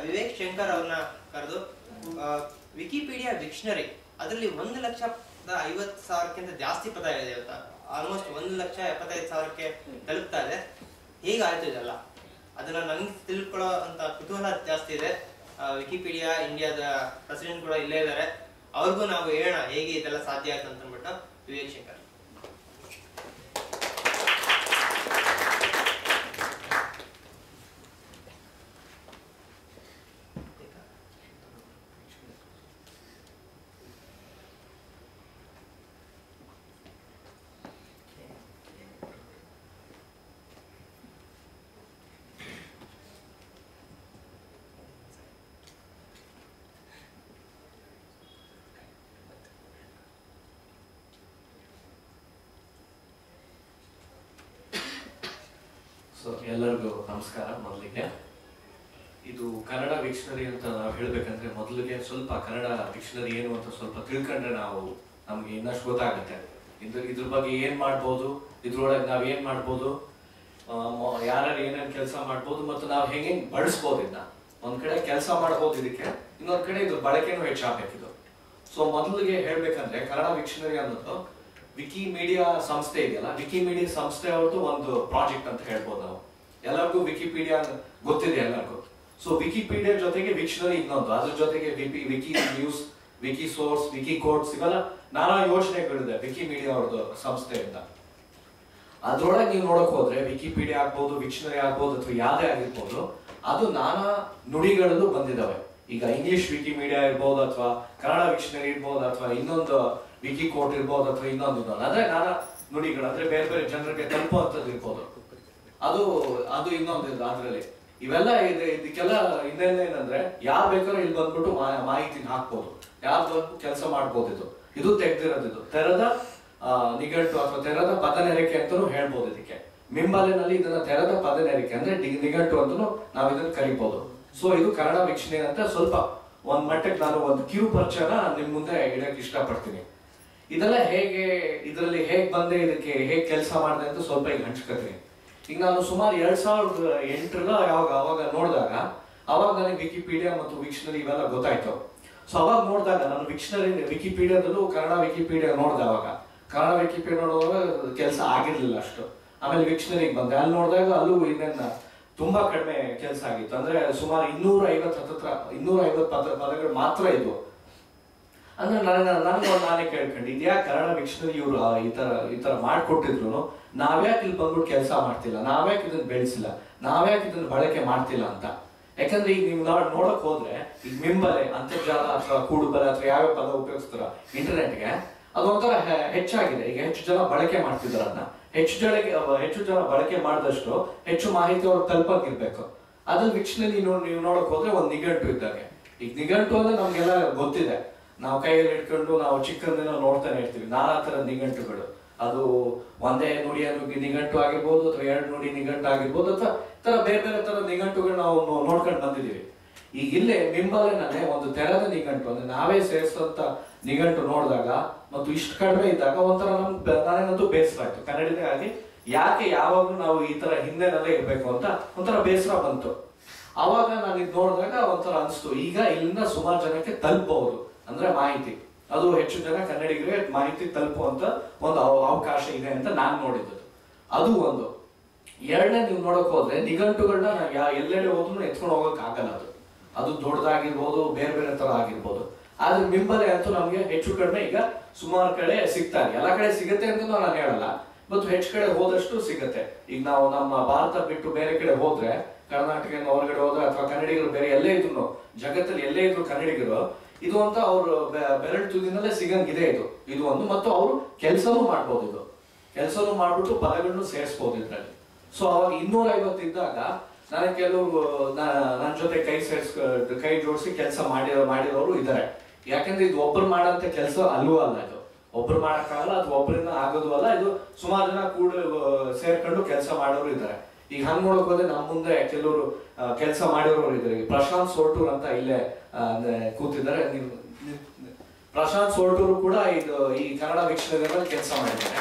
ವಿವೇಕ್ ಶಂಕರ್ ಅವ್ರನ್ನ ಕರೆದು Wikipedia dictionary ಅದರಲ್ಲಿ 1,50,000ಕ್ಕಿಂತ ಜಾಸ್ತಿ ಪದ ಇದೆ ಅಂತ, ಆಲ್ಮೋಸ್ಟ್ 1,75,000ಕ್ಕೆ ತಲುಪ್ತಾ ಇದೆ. ಹೇಗಾಯ್ತು ಇದೆಲ್ಲ? ಅದನ್ನ ನನಗೆ ತಿಳ್ಕೊಳ್ಳೋ ಅಂತ ಕುತೂಹಲ ಜಾಸ್ತಿ ಇದೆ. ವಿಕಿಪೀಡಿಯಾ ಇಂಡಿಯಾದ ಪ್ರೆಸಿಡೆಂಟ್ ಕೂಡ ಇಲ್ಲೇ ಇದ್ದಾರೆ, ಅವ್ರಿಗೂ ನಾವು ಹೇಳೋಣ ಹೇಗೆ ಇದೆಲ್ಲ ಸಾಧ್ಯ ಆಯ್ತು ಅಂತ ಅಂದ್ಬಿಟ್ಟು. ವಿವೇಕ್ ಶಂಕರ್. ಎಲ್ಲರಿಗೂ ನಮಸ್ಕಾರ. ಮೊದಲಿಗೆ ಇದು ಕನ್ನಡ ವಿಕ್ಷನರಿ ಅಂತ ನಾವು ಹೇಳ್ಬೇಕಂದ್ರೆ ಮೊದಲಿಗೆ ಸ್ವಲ್ಪ ಕನ್ನಡ ವಿಕ್ಷನರಿ ಏನು ಅಂತ ಸ್ವಲ್ಪ ತಿಳ್ಕೊಂಡ್ರೆ ನಮ್ಗೆ ಇನ್ನಷ್ಟು ಗೊತ್ತಾಗುತ್ತೆ. ಇದ್ರ ಬಗ್ಗೆ ಏನ್ ಮಾಡ್ಬೋದು, ಇದ್ರೊಳಗೆ ನಾವ್ ಏನ್ ಮಾಡ್ಬೋದು, ಯಾರ್ಯಾರು ಏನೇನ್ ಕೆಲಸ ಮಾಡ್ಬೋದು ಮತ್ತು ನಾವು ಹೆಂಗೆ ಬಳಸ್ಬೋದು. ಇದನ್ನ ಒಂದ್ ಕಡೆ ಕೆಲಸ ಮಾಡ್ಬೋದು ಇದಕ್ಕೆ, ಇನ್ನೊಂದ್ ಕಡೆ ಇದ್ರ ಬಳಕೆನೂ ಹೆಚ್ಚಾಗಬೇಕಿದು. ಸೊ ಮೊದಲಿಗೆ ಹೇಳ್ಬೇಕಂದ್ರೆ ಕನ್ನಡ ವಿಕ್ಷನರಿ ಅನ್ನೋದು ವಿಕಿಮೀಡಿಯಾ ಸಂಸ್ಥೆ ಇದೆಯಲ್ಲ, ವಿಕಿಮೀಡಿಯಾ ಸಂಸ್ಥೆ ಅವ್ರದ್ದು ಒಂದು ಪ್ರಾಜೆಕ್ಟ್ ಅಂತ ಹೇಳ್ಬೋದು. ನಾವು ಎಲ್ಲರಿಗೂ ವಿಕಿಪೀಡಿಯಾ ಗೊತ್ತಿದೆ ಎಲ್ಲರಿಗೂ. ಸೊ ವಿಕಿಪೀಡಿಯಾ ಜೊತೆಗೆ ವಿಕ್ಷನರಿ ಇನ್ನೊಂದು, ಅದ್ರ ಜೊತೆಗೆ Wikinews, Wikisource, Wikiquotes, ಇವೆಲ್ಲ ನಾನಾ ಯೋಜನೆಗಳಿದೆ ವಿಕಿಮೀಡಿಯಾ ಅವ್ರದ್ದು ಸಂಸ್ಥೆಯಿಂದ. ಅದ್ರೊಳಗೆ ನೀವು ನೋಡಕ್ ಹೋದ್ರೆ ವಿಕಿಪೀಡಿಯಾ ಆಗ್ಬೋದು, ವಿಕ್ಷನರಿ ಆಗ್ಬೋದು ಅಥವಾ ಯಾವ್ದೇ ಆಗಿರ್ಬೋದು, ಅದು ನಾನಾ ನುಡಿಗಳಲ್ಲೂ ಬಂದಿದಾವೆ. ಈಗ ಇಂಗ್ಲಿಷ್ ವಿಕಿಮೀಡಿಯಾ ಇರ್ಬೋದು ಅಥವಾ ಕನ್ನಡ ವಿಕ್ಷನರಿ ಇರ್ಬೋದು ಅಥವಾ ಇನ್ನೊಂದು ವಿಕಿ ಕೋಟ್ ಇರ್ಬೋದು ಅಥವಾ ಇನ್ನೊಂದು ಅಂದ್ರೆ ನಾನಾ ನುಡಿಗಳು ಅಂದ್ರೆ ಬೇರೆ ಬೇರೆ ಜನರಿಗೆ ತಲುಪುವಂಥದ್ದು ಇರ್ಬೋದು. ಅದು ಇನ್ನೊಂದು ಅದ್ರಲ್ಲಿ ಇವೆಲ್ಲ ಇದಕ್ಕೆಲ್ಲ ಇನ್ನೇನೇನಂದ್ರೆ ಯಾರು ಬೇಕಾದ್ರೂ ಇಲ್ಲಿ ಬಂದ್ಬಿಟ್ಟು ಮಾಹಿತಿನ ಹಾಕ್ಬೋದು, ಯಾರು ಕೆಲಸ ಮಾಡ್ಬೋದು. ಇದು ತೆಗ್ದಿರೋದು ತೆರೆದ ನಿಘಂಟು ಅಥವಾ ತೆರೆದ ಪದನೆರಿಕೆ ಅಂತಾನು ಹೇಳ್ಬೋದು. ಇದಕ್ಕೆ ಮಿಂಬಲಿನಲ್ಲಿ ಇದನ್ನ ತೆರೆದ ಪದನೆರಿಕೆ ಅಂದ್ರೆ ನಿಘಂಟು ಅಂತಾನು ನಾವ್ ಇದನ್ನ ಕರಿಬಹುದು. ಸೊ ಇದು ಕನ್ನಡ ವಿಕ್ಷನರಿ ಅಂತ ಸ್ವಲ್ಪ ಒಂದ್ ಮಟ್ಟಕ್ಕೆ ನಾನು ಒಂದು ಕಿರು ಪರಿಚಯನ ನಿಮ್ ಮುಂದೆ ಇಡಕ್ ಇಷ್ಟಪಡ್ತೀನಿ. ಇದೆಲ್ಲ ಇದರಲ್ಲಿ ಹೇಗ್ ಬಂದೆ, ಇದಕ್ಕೆ ಹೇಗ್ ಕೆಲಸ ಮಾಡಿದೆ ಅಂತ ಸ್ವಲ್ಪ ಈಗ ಹಂಚ್ಕೊತೀನಿ. ಈಗ ನಾನು ಸುಮಾರು 2008 ಅವಾಗ ನೋಡಿದಾಗ ಅವಾಗ ನನಗೆ ವಿಕಿಪೀಡಿಯಾ ಮತ್ತು ವಿಕ್ಷನರಿ ಇವೆಲ್ಲ ಗೊತ್ತಾಯ್ತು. ಸೊ ಅವಾಗ ನೋಡಿದಾಗ ನಾನು ವಿಕಿಪೀಡಿಯಾದಲ್ಲೂ ಕನ್ನಡ ವಿಕಿಪೀಡಿಯಾ ನೋಡಿದೆ. ಅವಾಗ ಕನ್ನಡ ವಿಕಿಪೀಡಿಯಾ ನೋಡುವಾಗ ಕೆಲಸ ಆಗಿರ್ಲಿಲ್ಲ ಅಷ್ಟು. ಆಮೇಲೆ ವಿಕ್ಷನರಿಗೆ ಬಂದೆ, ಅಲ್ಲಿ ನೋಡಿದಾಗ ಅಲ್ಲೂ ಇನ್ನೇನ ತುಂಬಾ ಕಡಿಮೆ ಕೆಲಸ ಆಗಿತ್ತು. ಅಂದ್ರೆ ಸುಮಾರು 250 ಪದಗಳು ಮಾತ್ರ ಇದ್ವು. ಅಂದ್ರೆ ನಾನೇ ಕೇಳ್ಕೊಂಡು ಇದ್ಯಾಕೆ ಕನ್ನಡ ವಿಕ್ಷನರಿ ಇವ್ರು ಈ ತರ ಮಾಡ್ಕೊಟ್ಟಿದ್ರು, ನಾವ್ಯಾಕೆ ಇಲ್ಲಿ ಬಂದ್ಬಿಟ್ಟು ಕೆಲಸ ಮಾಡ್ತಿಲ್ಲ, ನಾವ್ಯಾಕೆ ಇದನ್ನ ಬೆಳೆಸಿಲ್ಲ, ನಾವ್ಯಾಕೆ ಇದನ್ನ ಬಳಕೆ ಮಾಡ್ತಿಲ್ಲ ಅಂತ. ಯಾಕಂದ್ರೆ ಈಗ ನೀವು ನೋಡಕ್ ಹೋದ್ರೆ ಈಗ ಮಿಂಬಲೆ, ಅಂತರ್ಜಾಲ ಅಥವಾ ಕೂಡುಬಲೆ ಅಥವಾ ಯಾವ್ಯಾವ ಪದ ಉಪಯೋಗಿಸ್ತಾರ ಇಂಟರ್ನೆಟ್ಗೆ, ಅದೊಂಥರ ಹೆಚ್ಚಾಗಿದೆ. ಈಗ ಹೆಚ್ಚು ಜನ ಬಳಕೆ ಮಾಡ್ತಿದಾರ. ಅದನ್ನ ಹೆಚ್ಚು ಜನ ಬಳಕೆ ಮಾಡಿದಷ್ಟು ಹೆಚ್ಚು ಮಾಹಿತಿ ಅವ್ರು ತಲುಪಕ್ಕಿರ್ಬೇಕು. ಅದ್ರಲ್ಲಿ ವಿಕ್ಷನರಿ ನೀವು ನೋಡಕ್ ಹೋದ್ರೆ ಒಂದು ನಿಘಂಟು ಇದ್ದಾಗ. ಈಗ ನಿಘಂಟು ಅಂದ್ರೆ ನಮ್ಗೆಲ್ಲ ಗೊತ್ತಿದೆ, ನಾವು ಕೈಯಲ್ಲಿ ಇಟ್ಕೊಂಡು ನಾವು ಚಿಕ್ಕಂದಿನ ನೋಡ್ತಾನೆ ಇರ್ತೀವಿ ನಾನಾ ತರದ ನಿಘಂಟುಗಳು. ಅದು ಒಂದೇ ನುಡಿಯ ನಿಘಂಟು ಆಗಿರ್ಬೋದು ಅಥವಾ 2 ನುಡಿ ನಿಘಂಟು ಆಗಿರ್ಬೋದು ಅಥವಾ ತರ ಬೇರೆ ಬೇರೆ ತರ ನಿಘಂಟುಗಳು ನಾವು ನೋಡ್ಕೊಂಡು ಬಂದಿದೀವಿ. ಈಗ ಇಲ್ಲೇ ಮಿಂಬಲಿನಲ್ಲೇ ಒಂದು ತೆರೆದ ನಿಘಂಟು ಅಂದ್ರೆ ನಾವೇ ಸೇರಿಸುವಂತ ನಿಘಂಟು ನೋಡಿದಾಗ ಮತ್ತು ಇಷ್ಟು ಕಡಿಮೆ ಇದ್ದಾಗ ಒಂಥರ ನನಗಂತೂ ಬೇಸರ ಆಯ್ತು. ಕನ್ನಡಿಗಾಗಿ ಯಾಕೆ ಯಾವಾಗ್ಲೂ ನಾವು ಈ ತರ ಹಿಂದೆನಲ್ಲೇ ಇರ್ಬೇಕು ಅಂತ ಒಂಥರ ಬೇಸರ ಬಂತು. ಅವಾಗ ನಾನು ಇದು ನೋಡಿದಾಗ ಒಂಥರ ಅನಿಸ್ತು, ಈಗ ಇಲ್ಲಿಂದ ಸುಮಾರು ಜನಕ್ಕೆ ತಲುಪಬಹುದು ಅಂದ್ರೆ ಮಾಹಿತಿ, ಅದು ಹೆಚ್ಚು ಜನ ಕನ್ನಡಿಗರಿಗೆ ಮಾಹಿತಿ ತಲುಪುವಂತ ಒಂದು ಅವಕಾಶ ಇದೆ ಅಂತ ನಾನು ನೋಡಿದ್ದು. ಅದು ಒಂದು. ಎರಡನೇ ನೀವು ನೋಡಕ್ ಹೋದ್ರೆ ನಿಘಂಟುಗಳನ್ನ ಎಲ್ಲೆಡೆ ಹೋದ್ರೂ ಎತ್ಕೊಂಡು ಹೋಗಕ್ ಆಗಲ್ಲ. ಅದು ದೊಡ್ಡದಾಗಿರ್ಬೋದು, ಬೇರೆ ಬೇರೆ ತರ ಆಗಿರ್ಬೋದು. ಆದ್ರೆ ಮಿಂಬಲೆ ಅಂತೂ ನಮ್ಗೆ ಹೆಚ್ಚು ಕಡಿಮೆ ಈಗ ಸುಮಾರು ಕಡೆ ಸಿಗ್ತಾ ಇದೆ. ಎಲ್ಲ ಕಡೆ ಸಿಗುತ್ತೆ ಅಂತ ನಾನು ಹೇಳಲ್ಲ, ಮತ್ತು ಹೆಚ್ಚು ಕಡೆ ಹೋದಷ್ಟು ಸಿಗುತ್ತೆ. ಈಗ ನಾವು ನಮ್ಮ ಭಾರತ ಬಿಟ್ಟು ಬೇರೆ ಕಡೆ ಹೋದ್ರೆ, ಕರ್ನಾಟಕದಿಂದ ಹೊರಗಡೆ ಹೋದ್ರೆ ಅಥವಾ ಕನ್ನಡಿಗರು ಬೇರೆ ಎಲ್ಲೇ ಇದ್ರು, ಜಗತ್ತಲ್ಲಿ ಎಲ್ಲೇ ಇದ್ರು ಕನ್ನಡಿಗರು ಇದು ಅಂತ ಅವ್ರು ಬೆರಳು ತುದಿನಲ್ಲೇ ಸಿಗಂಗಿದೆ ಇದು ಒಂದು. ಮತ್ತು ಅವರು ಕೆಲಸನೂ ಮಾಡ್ಬೋದು, ಕೆಲಸನೂ ಮಾಡ್ಬಿಟ್ಟು ಪದಗಳನ್ನು ಸೇರಿಸಬಹುದು ಇದ್ರಲ್ಲಿ. ಸೊ ಅವಾಗ 250 ಇದ್ದಾಗ ನನಗೆ ಕೆಲವು ನನ್ನ ಜೊತೆ ಕೈ ಜೋಡಿಸಿ ಕೆಲಸ ಮಾಡಿರೋರು ಇದ್ದಾರೆ. ಯಾಕಂದ್ರೆ ಇದು ಒಬ್ರು ಮಾಡಂತ ಕೆಲಸ ಅಲ್ಲೂ ಅಲ್ಲ, ಇದು ಒಬ್ರು ಮಾಡಕ್ಕಾಗಲ್ಲ, ಅದು ಒಬ್ಬರಿಂದ ಆಗೋದು ಅಲ್ಲ. ಇದು ಸುಮಾರು ಜನ ಕೂಡ ಸೇರ್ಕೊಂಡು ಕೆಲಸ ಮಾಡೋರು ಇದ್ದಾರೆ. ಈಗ ಹಂಗ್ ನೋಡಕ್ ಹೋದ್ರೆ ನಮ್ಮ ಮುಂದೆ ಕೆಲವರು ಕೆಲಸ ಮಾಡಿರೋರು ಇದ್ದಾರೆ. ಪ್ರಶಾಂತ್ ಸೋಟೂರ್ ಅಂತ ಇಲ್ಲೇ ಕೂತಿದ್ದಾರೆ. ಪ್ರಶಾಂತ್ ಸೋಟೂರು ಕೂಡ ಈ ಕನ್ನಡ ವಿಕ್ಷನರಿಯಲ್ಲಿ ಕೆಲಸ ಮಾಡಿದ್ದಾರೆ.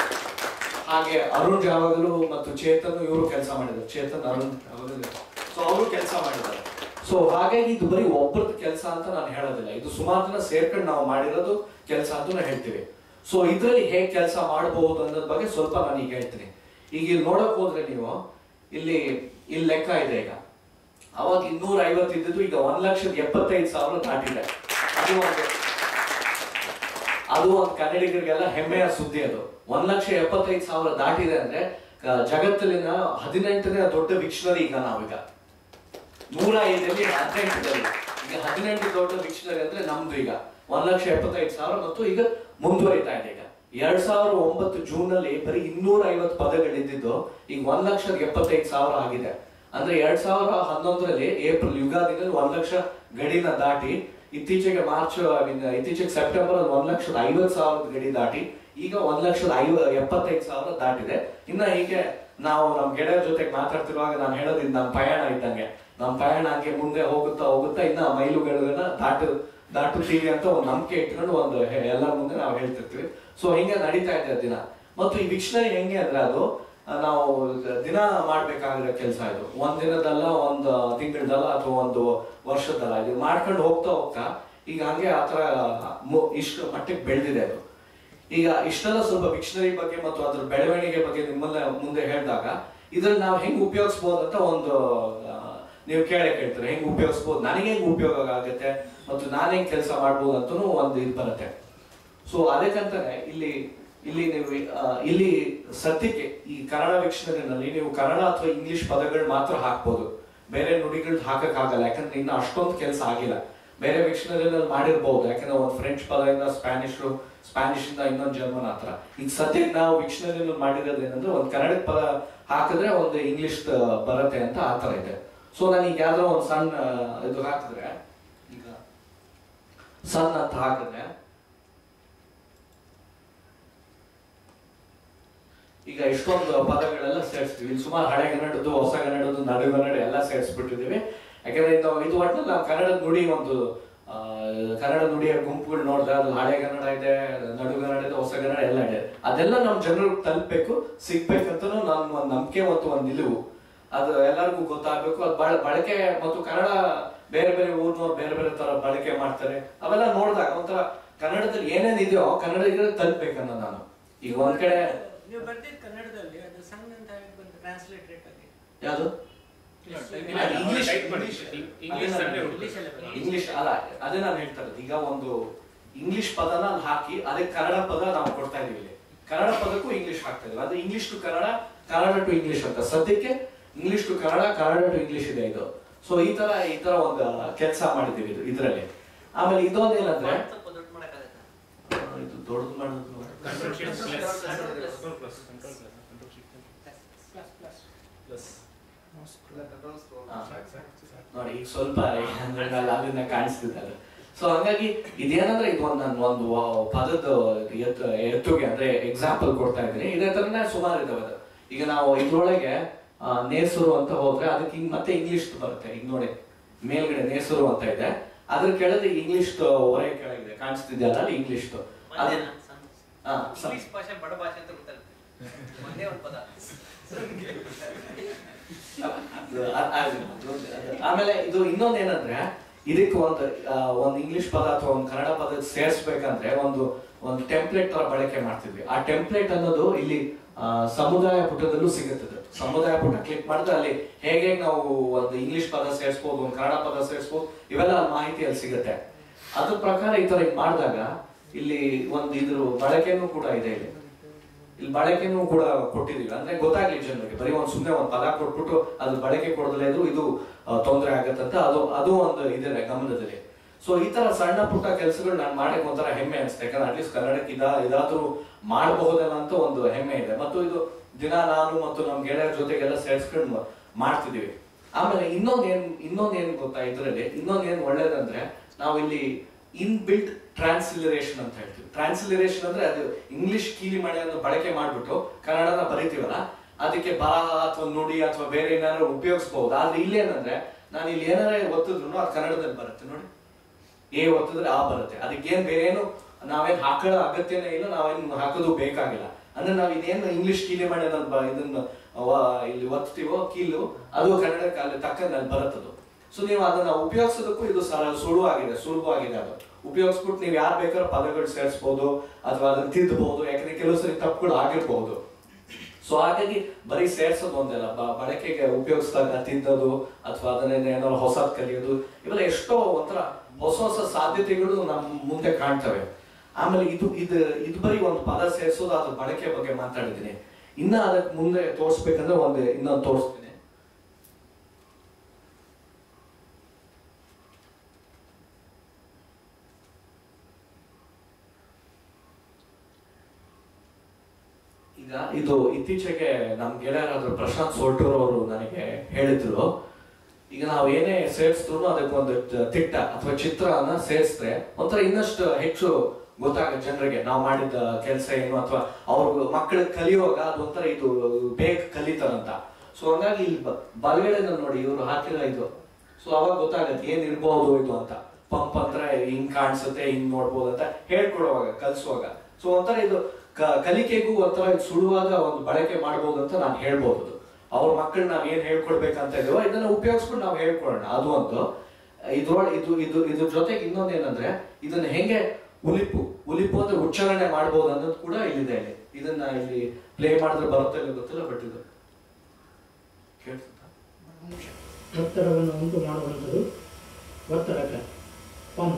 ಹಾಗೆ ಅರುಣ್ ಜಾವಗಲು ಮತ್ತು ಚೇತನ್ ಇವರು ಕೆಲಸ ಮಾಡಿದ್ದಾರೆ. ಚೇತನ್, ಅರುಣ್ ಜಾವಗಲು, ಸೊ ಅವರು ಕೆಲಸ ಮಾಡಿದ್ದಾರೆ. ಸೊ ಹಾಗಾಗಿ ಇದು ಬರೀ ಒಬ್ಬರದ್ದು ಕೆಲಸ ಅಂತ ನಾನು ಹೇಳೋದಿಲ್ಲ, ಇದು ಸುಮಾರು ಜನ ಸೇರ್ಕೊಂಡು ನಾವು ಮಾಡಿರೋದು ಕೆಲಸ ಅಂತ ನಾವು ಹೇಳ್ತೀವಿ. ಸೊ ಇದ್ರಲ್ಲಿ ಹೇಗೆ ಕೆಲಸ ಮಾಡಬಹುದು ಅನ್ನೋದ್ರ ಬಗ್ಗೆ ಸ್ವಲ್ಪ ನಾನು ಈಗ ಹೇಳ್ತೀನಿ. ಈಗ ಇಲ್ಲಿ ನೋಡಕ್ ಹೋದ್ರೆ ನೀವು ಇಲ್ಲಿ ಲೆಕ್ಕ ಇದೆ. ಈಗ ಅವಾಗ 250 ಇದ್ದಿದ್ದು ಈಗ 1,75,000 ದಾಟಿದೆ. ಅದು ಒಂದು ಕನ್ನಡಿಗರಿಗೆಲ್ಲ ಹೆಮ್ಮೆಯ ಸುದ್ದಿ. ಅದು 1,75,000 ದಾಟಿದೆ ಅಂದ್ರೆ ಜಗತ್ತಲ್ಲಿನ 18ನೇ ದೊಡ್ಡ ವಿಕ್ಷನರಿ ಈಗ ನಾವೀಗ 105ರಲ್ಲಿ 18ರಲ್ಲಿ ಈಗ 18 ದೊಡ್ಡ ವಿಕ್ಷನರಿ ಅಂದ್ರೆ ನಮ್ದು ಈಗ 1,75,000 ಮತ್ತು ಈಗ ಮುಂದುವರಿತಾ ಇದೆ. ಈಗ 2009 ಜೂನ್ ನಲ್ಲಿ ಬರೀ 250 ಪದಗಳಿದ್ದು ಈಗ 1,75,000 ಆಗಿದೆ. ಅಂದ್ರೆ 2011ರಲ್ಲಿ ಏಪ್ರಿಲ್ ಯುಗಾದಿನಲ್ಲಿ 1,00,000 ಗಡಿನ ದಾಟಿ ಇತ್ತೀಚೆಗೆ ಸೆಪ್ಟೆಂಬರ್ ಅಲ್ಲಿ 1,50,000 ಗಡಿ ದಾಟಿ ಈಗ 1,75,000 ದಾಟಿದೆ. ಇನ್ನ ಹೀಗೆ ನಾವು ನಮ್ ಗೆಳೆಯರ ಜೊತೆಗೆ ಮಾತಾಡ್ತಿರುವಾಗ ನಾನು ಹೇಳೋದು ನಮ್ಮ ಪಯಣ ಇದ್ದಂಗೆ, ನಮ್ಮ ಪಯಣ ಹಂಗೆ ಮುಂದೆ ಹೋಗುತ್ತಾ ಇನ್ನ ಮೈಲುಗಳನ್ನ ದಾಟುತ್ತೀವಿ ಅಂತ ಒಂದು ನಂಬಿಕೆ ಇಟ್ಕೊಂಡು ಒಂದು ಎಲ್ಲರ ಮುಂದೆ ನಾವು ಹೇಳ್ತಿರ್ತೀವಿ. ಸೊ ಹಿಂಗೆ ನಡೀತಾ ಇದೆ ದಿನ. ಮತ್ತು ಈ ವಿಕ್ಷನರಿ ಹೆಂಗೆ ಅಂದ್ರೆ ಅದು ನಾವು ದಿನ ಮಾಡ್ಬೇಕಾಗಿರೋ ಕೆಲಸ. ಇದು ಒಂದ್ ದಿನದಲ್ಲ, ಒಂದು ತಿಂಗಳದಲ್ಲ, ಅಥವಾ ಒಂದು ವರ್ಷದಲ್ಲ. ಇದು ಮಾಡ್ಕೊಂಡು ಹೋಗ್ತಾ ಈಗ ಹಂಗೆ ಆತರ ಇಷ್ಟು ಮಟ್ಟಿಗೆ ಬೆಳೆದಿದೆ ಅದು. ಈಗ ಇಷ್ಟೆಲ್ಲ ಸ್ವಲ್ಪ ವಿಕ್ಷನರಿ ಬಗ್ಗೆ ಮತ್ತು ಅದ್ರ ಬೆಳವಣಿಗೆ ಬಗ್ಗೆ ನಿಮ್ಮನ್ನ ಮುಂದೆ ಹೇಳಿದಾಗ ಇದ್ರಲ್ಲಿ ನಾವು ಹೆಂಗ್ ಉಪಯೋಗಿಸ್ಬೋದು ಅಂತ ಒಂದು ನೀವು ಕೇಳ್ತಾರೆ, ಹೆಂಗ್ ಉಪಯೋಗಿಸ್ಬೋದು, ನನಗೆ ಹೆಂಗ್ ಉಪಯೋಗ ಆಗುತ್ತೆ ಮತ್ತು ನಾನು ಹೆಂಗ್ ಕೆಲಸ ಮಾಡ್ಬೋದು ಅಂತನೂ ಒಂದು ಇದು ಬರುತ್ತೆ. ಸೊ ಅದಕ್ಕಂತಾನೆ ಇಲ್ಲಿ ಸದ್ಯಕ್ಕೆ ಈ ಕನ್ನಡ ವಿಕ್ಷನರಿನಲ್ಲಿ ನೀವು ಕನ್ನಡ ಅಥವಾ ಇಂಗ್ಲಿಷ್ ಪದಗಳು ಮಾತ್ರ ಹಾಕ್ಬೋದು, ಬೇರೆ ನುಡಿಗಳು ಹಾಕಕ್ಕಾಗಲ್ಲ. ಯಾಕಂದ್ರೆ ಇನ್ನು ಅಷ್ಟೊಂದು ಕೆಲಸ ಆಗಿಲ್ಲ. ಬೇರೆ ವಿಕ್ಷನರಿನಲ್ಲಿ ಮಾಡಿರ್ಬಹುದು, ಯಾಕಂದ್ರೆ ಒಂದು ಫ್ರೆಂಚ್ ಪದದಿಂದ ಸ್ಪ್ಯಾನಿಷ್ ಇಂದ ಇನ್ನೊಂದು ಜರ್ಮನ್ ಆತರ. ಈಗ ಸದ್ಯಕ್ಕೆ ನಾವು ವಿಕ್ಷನರಿನಲ್ಲಿ ಮಾಡಿರೋದೇನಂದ್ರೆ ಒಂದು ಕನ್ನಡ ಪದ ಹಾಕಿದ್ರೆ ಒಂದು ಇಂಗ್ಲಿಷ್ ಬರುತ್ತೆ ಅಂತ ಆತರ ಇದೆ. ಸೊ ನಾನು ಈಗ ಯಾವ್ದೋ ಒಂದು ಸಣ್ಣ ಇದು ಹಾಕಿದ್ರೆ, ಈಗ ಸಣ್ಣ ಅಂತ ಹಾಕಿದ್ರೆ ಈಗ ಇಷ್ಟೊಂದು ಪದಗಳೆಲ್ಲ ಸೇರಿಸ್ತೀವಿ. ಇಲ್ಲಿ ಸುಮಾರು ಹಳೆಗನ್ನಡದ್ದು, ಹೊಸಗನ್ನಡದ್ದು, ನಡುಗನ್ನಡ ಎಲ್ಲ ಸೇರಿಸ್ಬಿಟ್ಟಿದೀವಿ. ಯಾಕಂದ್ರೆ ಇದು ಒಟ್ಟಿನಲ್ಲಿ ನಾವು ಕನ್ನಡದ ನುಡಿ ಒಂದು ಕನ್ನಡ ನುಡಿಯ ಗುಂಪುಗಳು ನೋಡಿದ್ರೆ ಅದು ಹಳೆಗನ್ನಡ ಇದೆ, ನಡುಗನ್ನಡ ಇದೆ, ಹೊಸಗನ್ನಡ ಎಲ್ಲ ಇದೆ. ಅದೆಲ್ಲ ನಮ್ ಜನರಿಗೆ ತಲುಪಬೇಕು, ಸಿಗ್ಬೇಕಂತ ನನ್ನ ಒಂದು ನಂಬಿಕೆ ಮತ್ತು ಒಂದು ನಿಲುವು. ಅದು ಎಲ್ಲರಿಗೂ ಗೊತ್ತಾಗ್ಬೇಕು. ಅದು ಬಳಕೆ ಮತ್ತು ಕನ್ನಡ ಬೇರೆ ಬೇರೆ ಊರ್ನವ್ರು ಬೇರೆ ಬೇರೆ ತರ ಬಳಕೆ ಮಾಡ್ತಾರೆ. ಅವೆಲ್ಲ ನೋಡಿದಾಗ ಒಂಥರ ಕನ್ನಡದಲ್ಲಿ ಏನೇನಿದೆಯೋ ಕನ್ನಡಿಗರಿಗೆ ತಲುಪಬೇಕನ್ನ ನಾನು. ಈಗ ಒಂದ್ ಕಡೆ ನೀವು ಬರ್ದಿದ್ದು ಕನ್ನಡದಲ್ಲಿ ಅದು ಸಂಘ ಅಂತ ಬಂದು ಟ್ರಾನ್ಸ್ಲೇಟೆಡ್ ಆಗಿ ಯಾವುದು ಇಂಗ್ಲಿಷ್ ಅಲ್ಲ, ಅದೇ ನಾನು ಹೇಳ್ತಾ ಇರೋದು. ಈಗ ಒಂದು ಇಂಗ್ಲಿಷ್ ಪದನ ಹಾಕಿ ಅದಕ್ಕೆ ಕನ್ನಡ ಪದ ನಾವು ಕೊಡ್ತಾ ಇದೀವಿ. ಕನ್ನಡ ಪದಕ್ಕೂ ಇಂಗ್ಲಿಷ್ ಹಾಕ್ತಾ ಇದೀವಿ. ಅದು English to Kannada, Kannada to English ಅಂತ. ಸದ್ಯಕ್ಕೆ English to Kannada, Kannada to English ಇದೆ ಇದು. ಸೊ ಈ ತರ ಒಂದು ಕೆಲಸ ಮಾಡಿದೀವಿ ಇದ್ರಲ್ಲಿ. ಆಮೇಲೆ ಇದೊಂದು ಏನಂದ್ರೆ ಇದು ದೊಡ್ಡದು ಮಾಡೋದು ನೋಡಿ, ಈಗ ಸ್ವಲ್ಪ ಅಲ್ಲಿಂದ ಕಾಣಿಸ್ತಿದೆ ಅದು. ಸೊ ಹಂಗಾಗಿ ಇದೇನಂದ್ರೆ ಇದು ಒಂದು ಪದದ ಎತ್ತುಗೆ ಅಂದ್ರೆ ಎಕ್ಸಾಂಪಲ್ ಕೊಡ್ತಾ ಇದ್ದೀನಿ. ಇದೇ ತರನೇ ಸುಮಾರು ಇದಾವೆ. ಈಗ ನಾವು ಇದ್ರೊಳಗೆ ನೇಸರು ಅಂತ ಹೋದ್ರೆ ಅದಕ್ಕೆ ಮತ್ತೆ ಇಂಗ್ಲಿಷ್ ಬರುತ್ತೆ. ಈಗ ನೋಡಿ ಮೇಲ್ಗಡೆ ನೇಸರು ಅಂತ ಇದೆ, ಅದ್ರ ಕೆಳಗೆ ಇಂಗ್ಲಿಷ್ ಹೊರೆ ಕೆಳಗಿದೆ ಕಾಣಿಸ್ತಿದೆಯಲ್ಲ, ಅಲ್ಲಿ ಇಂಗ್ಲಿಷ್. ಭಾಷೆ ಬಡ ಭಾಷೆ ಅಂತ ಗೊತ್ತಾಗುತ್ತೆ. ಒಂದೇ ಒಂದು ಪದ. ಆಮೇಲೆ ಇದು ಇನ್ನೊಂದು ಏನಂದ್ರೆ ಇದಕ್ಕೆ ಒಂದು ಇಂಗ್ಲಿಷ್ ಪದ ಅಥವಾ ಒಂದು ಕನ್ನಡ ಪದ ಸೇರಿಸ್ಬೇಕಂದ್ರೆ ಒಂದು ಟೆಂಪ್ಲೇಟ್ ತರ ಬಳಕೆ ಮಾಡ್ತಿದ್ವಿ. ಆ ಟೆಂಪ್ಲೇಟ್ ಅನ್ನೋದು ಇಲ್ಲಿ ಸಮುದಾಯ ಪುಟದಲ್ಲೂ ಸಿಗುತ್ತದೆ. ಸಮುದಾಯ ಪುಟ ಕ್ಲಿಕ್ ಮಾಡಿದ್ರೆ ಅಲ್ಲಿ ಹೇಗೆ ನಾವು ಒಂದು ಇಂಗ್ಲಿಷ್ ಪದ ಸೇರಿಸಬಹುದು, ಒಂದು ಕನ್ನಡ ಪದ ಸೇರಿಸಬಹುದು, ಇವೆಲ್ಲ ಮಾಹಿತಿ ಅಲ್ಲಿ ಸಿಗುತ್ತೆ. ಅದ್ರ ಪ್ರಕಾರ ಈ ತರ ಮಾಡಿದಾಗ ಇಲ್ಲಿ ಒಂದು ಇದ್ರ ಬಳಕೆನೂ ಕೂಡ ಇದೆ. ಇಲ್ಲಿ ಬಳಕೆನೂ ಕೂಡ ಕೊಟ್ಟಿದೀವಿ ಅಂದ್ರೆ ಗೊತ್ತಾಗ್ಲಿ ಜನರಿಗೆ. ಬರೀ ಸುಮ್ಮನೆ ಒಂದು ಪದ ಕೊಟ್ಬಿಟ್ಟು ಅದ್ರ ಬಳಕೆ ಕೊಡದಲ್ಲೇ ಇದ್ರು ಇದು ತೊಂದರೆ ಆಗತ್ತಂತ ಅದು ಒಂದು ಇದೆ ಗಮನದಲ್ಲಿ. ಸೊ ಈ ತರ ಸಣ್ಣ ಪುಟ್ಟ ಕೆಲಸಗಳು ನಾನು ಮಾಡಕ್ಕೆ ಒಂಥರ ಹೆಮ್ಮೆ ಅನ್ಸುತ್ತೆ. ಯಾಕಂದ್ರೆ ಅಟ್ಲೀಸ್ಟ್ ಕನ್ನಡಕ್ಕೆ ಇದಾದ್ರೂ ಮಾಡಬಹುದಲ್ಲ ಅಂತ ಒಂದು ಹೆಮ್ಮೆ ಇದೆ. ಮತ್ತು ಇದು ದಿನ ನಾನು ಮತ್ತು ನಮ್ ಗೆಳೆಯರ ಜೊತೆಗೆಲ್ಲ ಸೇರಿಸ್ಕೊಂಡು ಮಾಡ್ತಿದೀವಿ. ಆಮೇಲೆ ಇನ್ನೊಂದೇನ್ ಗೊತ್ತಾ ಇದ್ರಲ್ಲಿ ಇನ್ನೊಂದೇನ್ ಒಳ್ಳೇದಂದ್ರೆ ನಾವು ಇಲ್ಲಿ ಇನ್ಬಿಲ್ಟ್ ಟ್ರಾನ್ಸ್ಲಿರೇಷನ್ ಅಂತ ಹೇಳ್ತೀವಿ. ಟ್ರಾನ್ಸ್ಲಿರೇಷನ್ ಅಂದ್ರೆ ಅದು ಇಂಗ್ಲಿಷ್ ಕೀಲಿ ಮಳೆಯನ್ನು ಬಳಕೆ ಮಾಡ್ಬಿಟ್ಟು ಕನ್ನಡನ ಬರೀತೀವಲ್ಲ, ಅದಕ್ಕೆ ಬರಹ ಅಥವಾ ನುಡಿ ಅಥವಾ ಬೇರೆ ಏನಾದ್ರು ಉಪಯೋಗಿಸಬಹುದು. ಆದ್ರೆ ಇಲ್ಲೇನಂದ್ರೆ ನಾನು ಇಲ್ಲಿ ಏನಾರ ಒತ್ತಿದ್ರು ಅದು ಕನ್ನಡದಲ್ಲಿ ಬರುತ್ತೆ. ನೋಡಿ, ಎ ಒತ್ತಿದ್ರೆ ಆ ಬರುತ್ತೆ. ಅದಕ್ಕೇನ್ ಬೇರೆ ಏನು ನಾವೇನ್ ಹಾಕೋ ಅಗತ್ಯನೇ ಇಲ್ಲ, ನಾವೇನು ಹಾಕೋದು ಬೇಕಾಗಿಲ್ಲ. ಅಂದ್ರೆ ನಾವ್ ಇದೇನು ಇಂಗ್ಲಿಷ್ ಕೀಲಿ ಮಳೆ ಇದನ್ನ ಇಲ್ಲಿ ಒತ್ತೀವೋ ಕೀಲು ಅದು ಕನ್ನಡಕ್ಕೆ ಅಲ್ಲಿ ತಕ್ಕಂಗೆ ಅಲ್ಲಿ ಬರುತ್ತದು. ಸೊ ನೀವು ಅದನ್ನ ಉಪಯೋಗಿಸೋದಕ್ಕೂ ಇದು ಸುಲಭವಾಗಿದೆ ಅದು ಉಪಯೋಗಿಸ್ಬಿಟ್ಟು ನೀವು ಯಾರು ಬೇಕಾದ್ರೂ ಪದಗಳು ಸೇರಿಸಬಹುದು ಅಥವಾ ಅದನ್ನ ತಿದ್ದಬಹುದು, ಯಾಕಂದ್ರೆ ಕೆಲವು ಸರಿ ತಪ್ಪುಗಳು ಆಗಿರ್ಬಹುದು. ಸೊ ಹಾಗಾಗಿ ಬರೀ ಸೇರ್ಸೋದು ಒಂದಲ್ಲ, ಬಳಕೆಗೆ ಉಪಯೋಗಿಸಿದಾಗ ತಿದ್ದೋದು ಅಥವಾ ಅದನ್ನೇ ಏನಾದ್ರು ಹೊಸದ್ ಕಲಿಯೋದು, ಇವೆಲ್ಲ ಎಷ್ಟೋ ಒಂಥರ ಹೊಸ ಹೊಸ ಸಾಧ್ಯತೆಗಳು ನಮ್ಮ ಮುಂದೆ ಕಾಣ್ತವೆ. ಆಮೇಲೆ ಇದು ಬರೀ ಒಂದು ಪದ ಸೇರಿಸೋದು, ಅದ್ರ ಬಳಕೆ ಬಗ್ಗೆ ಮಾತಾಡಿದ್ದೀನಿ. ಇನ್ನ ಅದಕ್ಕೆ ಮುಂದೆ ತೋರಿಸ್ಬೇಕಂದ್ರೆ ಇನ್ನೊಂದು ತೋರಿಸ್ತೀನಿ. ಈಗ ಇದು ಇತ್ತೀಚೆಗೆ ನಮ್ ಗೆಳೆಯರಾದ್ರು ಪ್ರಶಾಂತ್ ಸೋಟೂರ್ ಅವರು ನನಗೆ ಹೇಳಿದ್ರು, ಈಗ ನಾವು ಏನೇ ಸೇರಿಸಿದ್ರು ಅದಕ್ಕೆ ಒಂದು ತಿಟ್ಟ ಅಥವಾ ಚಿತ್ರನ ಸೇರಿಸಿದ್ರೆ ಒಂಥರ ಇನ್ನಷ್ಟು ಹೆಚ್ಚು ಗೊತ್ತಾಗುತ್ತೆ ಜನರಿಗೆ ನಾವು ಮಾಡಿದ ಕೆಲಸ ಏನು, ಅಥವಾ ಅವ್ರ ಮಕ್ಕಳಿಗೆ ಕಲಿಯುವಾಗ ಅದೊಂಥರ ಇದು ಬೇಗ ಕಲಿತಾರಂತ. ಸೊ ಹಂಗಾಗಿ ಇಲ್ಲಿ ಬಲಗಡೆ ನೋಡಿ ಇವ್ರು ಹಾಕಿಲ್ಲ ಇದು, ಸೊ ಅವಾಗ ಗೊತ್ತಾಗತ್ತೆ ಏನ್ ಇರ್ಬೋದು ಇದು ಅಂತ. ಪಂಪ್ ಅಂದ್ರೆ ಹಿಂಗ್ ಕಾಣಿಸುತ್ತೆ, ಹಿಂಗ್ ನೋಡ್ಬೋದು ಅಂತ ಹೇಳ್ಕೊಡುವಾಗ ಕಲಿಸುವಾಗ. ಸೊ ಒಂಥರ ಇದು ಕಲಿಕೆಗೂ ಒಂಥರ ಸುಳುವಾದ ಒಂದು ಬಳಕೆ ಮಾಡ್ಬೋದು ಅಂತ ನಾನು ಹೇಳ್ಬೋದು. ಅವ್ರ ಮಕ್ಕಳು ನಾವ್ ಏನ್ ಹೇಳ್ಕೊಡ್ಬೇಕಂತ ಇದೀವೋ ಇದನ್ನ ಉಪಯೋಗಿಸ್ಬಿಟ್ಟು ನಾವು ಹೇಳ್ಕೊಡೋಣ. ಅದು ಒಂದು ಇದ್ರ ಜೊತೆಗೆ ಇನ್ನೊಂದೇನಂದ್ರೆ ಇದನ್ನ ಹೆಂಗೆ ಉಲಿಪು ಅಂದ್ರೆ ಉಚ್ಚಾರಣೆ ಮಾಡ್ಬೋದು ಅನ್ನೋದು ಕೂಡ ಇಲ್ಲಿದೆ. ಇದನ್ನ ಇಲ್ಲಿ ಪ್ಲೇ ಮಾಡಿದ್ರೆ ಬರುತ್ತೆ ಇಲ್ಲ ಗೊತ್ತಿಲ್ಲ, ಬಟ್ ಇದು ಒತ್ತಡವನ್ನು ಉಂಟು ಮಾಡುವಂಥದ್ದು ಒತ್ತಡಕ ಪಂಪ್.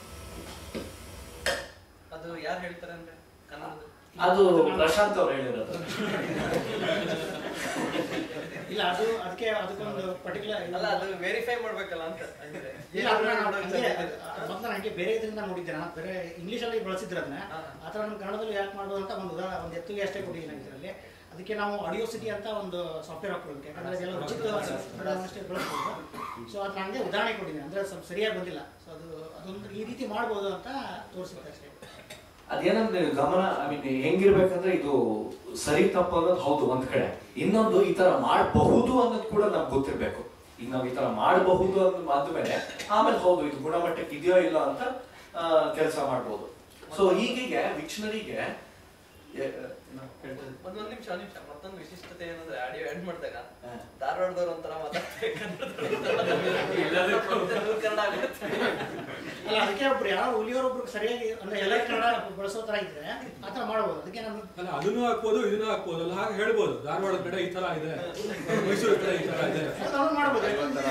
ಅದು ಯಾರು ಹೇಳ್ತಾರೆ ಅಂದ್ರೆ ಕನ್ನಡದ ಅದು ಪ್ರಶಾಂತ್ ಅವ್ರು ಹೇಳಿರೋದು. ಇಲ್ಲ ಅದಕ್ಕೊಂದು ಪರ್ಟಿಕ್ಯುಲರ್ ಅಲ್ಲ, ಅದು ವೆರಿಫೈ ಮಾಡ್ಬೇಕಲ್ಲ ಅಂತ. ಇಲ್ಲ ಮೊದಲು ನನಗೆ ಬೇರೆ ಇದರಿಂದ ನೋಡಿದ್ದೆ, ನಾನು ಬೇರೆ ಇಂಗ್ಲೀಷಲ್ಲಿ ಬಳಸಿದ್ರೆ ಅದನ್ನ ಆ ಥರ ನಮ್ಮ ಕನ್ನಡದಲ್ಲಿ ಯಾಕೆ ಮಾಡ್ಬೋದು ಅಂತ ಒಂದು ಎತ್ತಿಗೆ ಅಷ್ಟೇ ಕೊಟ್ಟಿದ್ದೀನಿ ಇದರಲ್ಲಿ. ಅದಕ್ಕೆ ನಾವು ಆಡಿಯೋ ಸಿಟಿ ಅಂತ ಒಂದು ಸಾಫ್ಟ್ವೇರ್ ಹಾಕೊಳ್ಬೇಕು, ಯಾಕಂದ್ರೆ ಅದೆಲ್ಲ ಉಚಿತ ಅಷ್ಟೇ ಬಳಸ್ಬೋದು. ಸೊ ಅದು ನನಗೆ ಉದಾಹರಣೆ ಕೊಟ್ಟಿದ್ದೀನಿ, ಅಂದರೆ ಸ್ವಲ್ಪ ಸರಿಯಾಗಿ ಬಂದಿಲ್ಲ. ಸೊ ಅದೊಂದು ಈ ರೀತಿ ಮಾಡ್ಬೋದು ಅಂತ ತೋರಿಸುತ್ತೆ ಅಷ್ಟೇ. ಅದೇನಂದ್ರೆ ಗಮನ ಹೆಂಗಿರ್ಬೇಕಂದ್ರೆ ಇದು ಸರಿ ತಪ್ಪು ಅನ್ನೋದು ಹೌದು ಒಂದ್ ಕಡೆ, ಇನ್ನೊಂದು ಈ ತರ ಮಾಡಬಹುದು ಅನ್ನೋದು ಕೂಡ ನಮ್ಗೆ ಗೊತ್ತಿರ್ಬೇಕು. ಈಗ ನಾವ್ ಈ ತರ ಮಾಡಬಹುದು ಅನ್ನೋದು ಆದ್ಮೇಲೆ ಆಮೇಲೆ ಹೌದು ಇದು ಗುಣಮಟ್ಟಕ್ಕೆ ಇದೆಯೋ ಇಲ್ಲ ಅಂತ ಕೆಲಸ ಮಾಡ್ಬೋದು. ಸೊ ಹೀಗೆ ವಿಕ್ಷನರಿಗೆ ಒಂದೊಂದು ನಿಮಿಷ ಮತ್ತೊಂದು ವಿಶಿಷ್ಟತೆ ಏನಂದ್ರೆ ಆಡಿಯೋ ಆಡ್ ಮಾಡಿದಾಗ ಧಾರವಾಡದವ್ರು ಒಂಥರ ಮಾತಾಡ್ತಾರೆ, ಅಲ್ಲ ಅದಕ್ಕೆ ಒಬ್ರು ಯಾವ ಹುಲಿಯವರೊಬ್ರು ಸರಿಯಾಗಿ ಅಂದ್ರೆ ಎಲ್ಲ ಕನ್ನಡ ಬಳಸೋ ತರ ಇದ್ರೆ ಆ ತರ ಮಾಡ್ಬೋದು. ಅದಕ್ಕೆ ನಮ್ಗೆ ಅದನ್ನು ಹಾಕ್ಬೋದು ಇದನ್ನು ಹಾಕ್ಬೋದು ಅಲ್ಲ, ಹಾಗೆ ಹೇಳ್ಬೋದು ಧಾರವಾಡ ಕಡೆ ಈ ತರ ಇದೆ, ಮೈಸೂರು ಕಡೆ ಈ ತರ ಇದೆ, ಮಾಡ್ಬೋದು.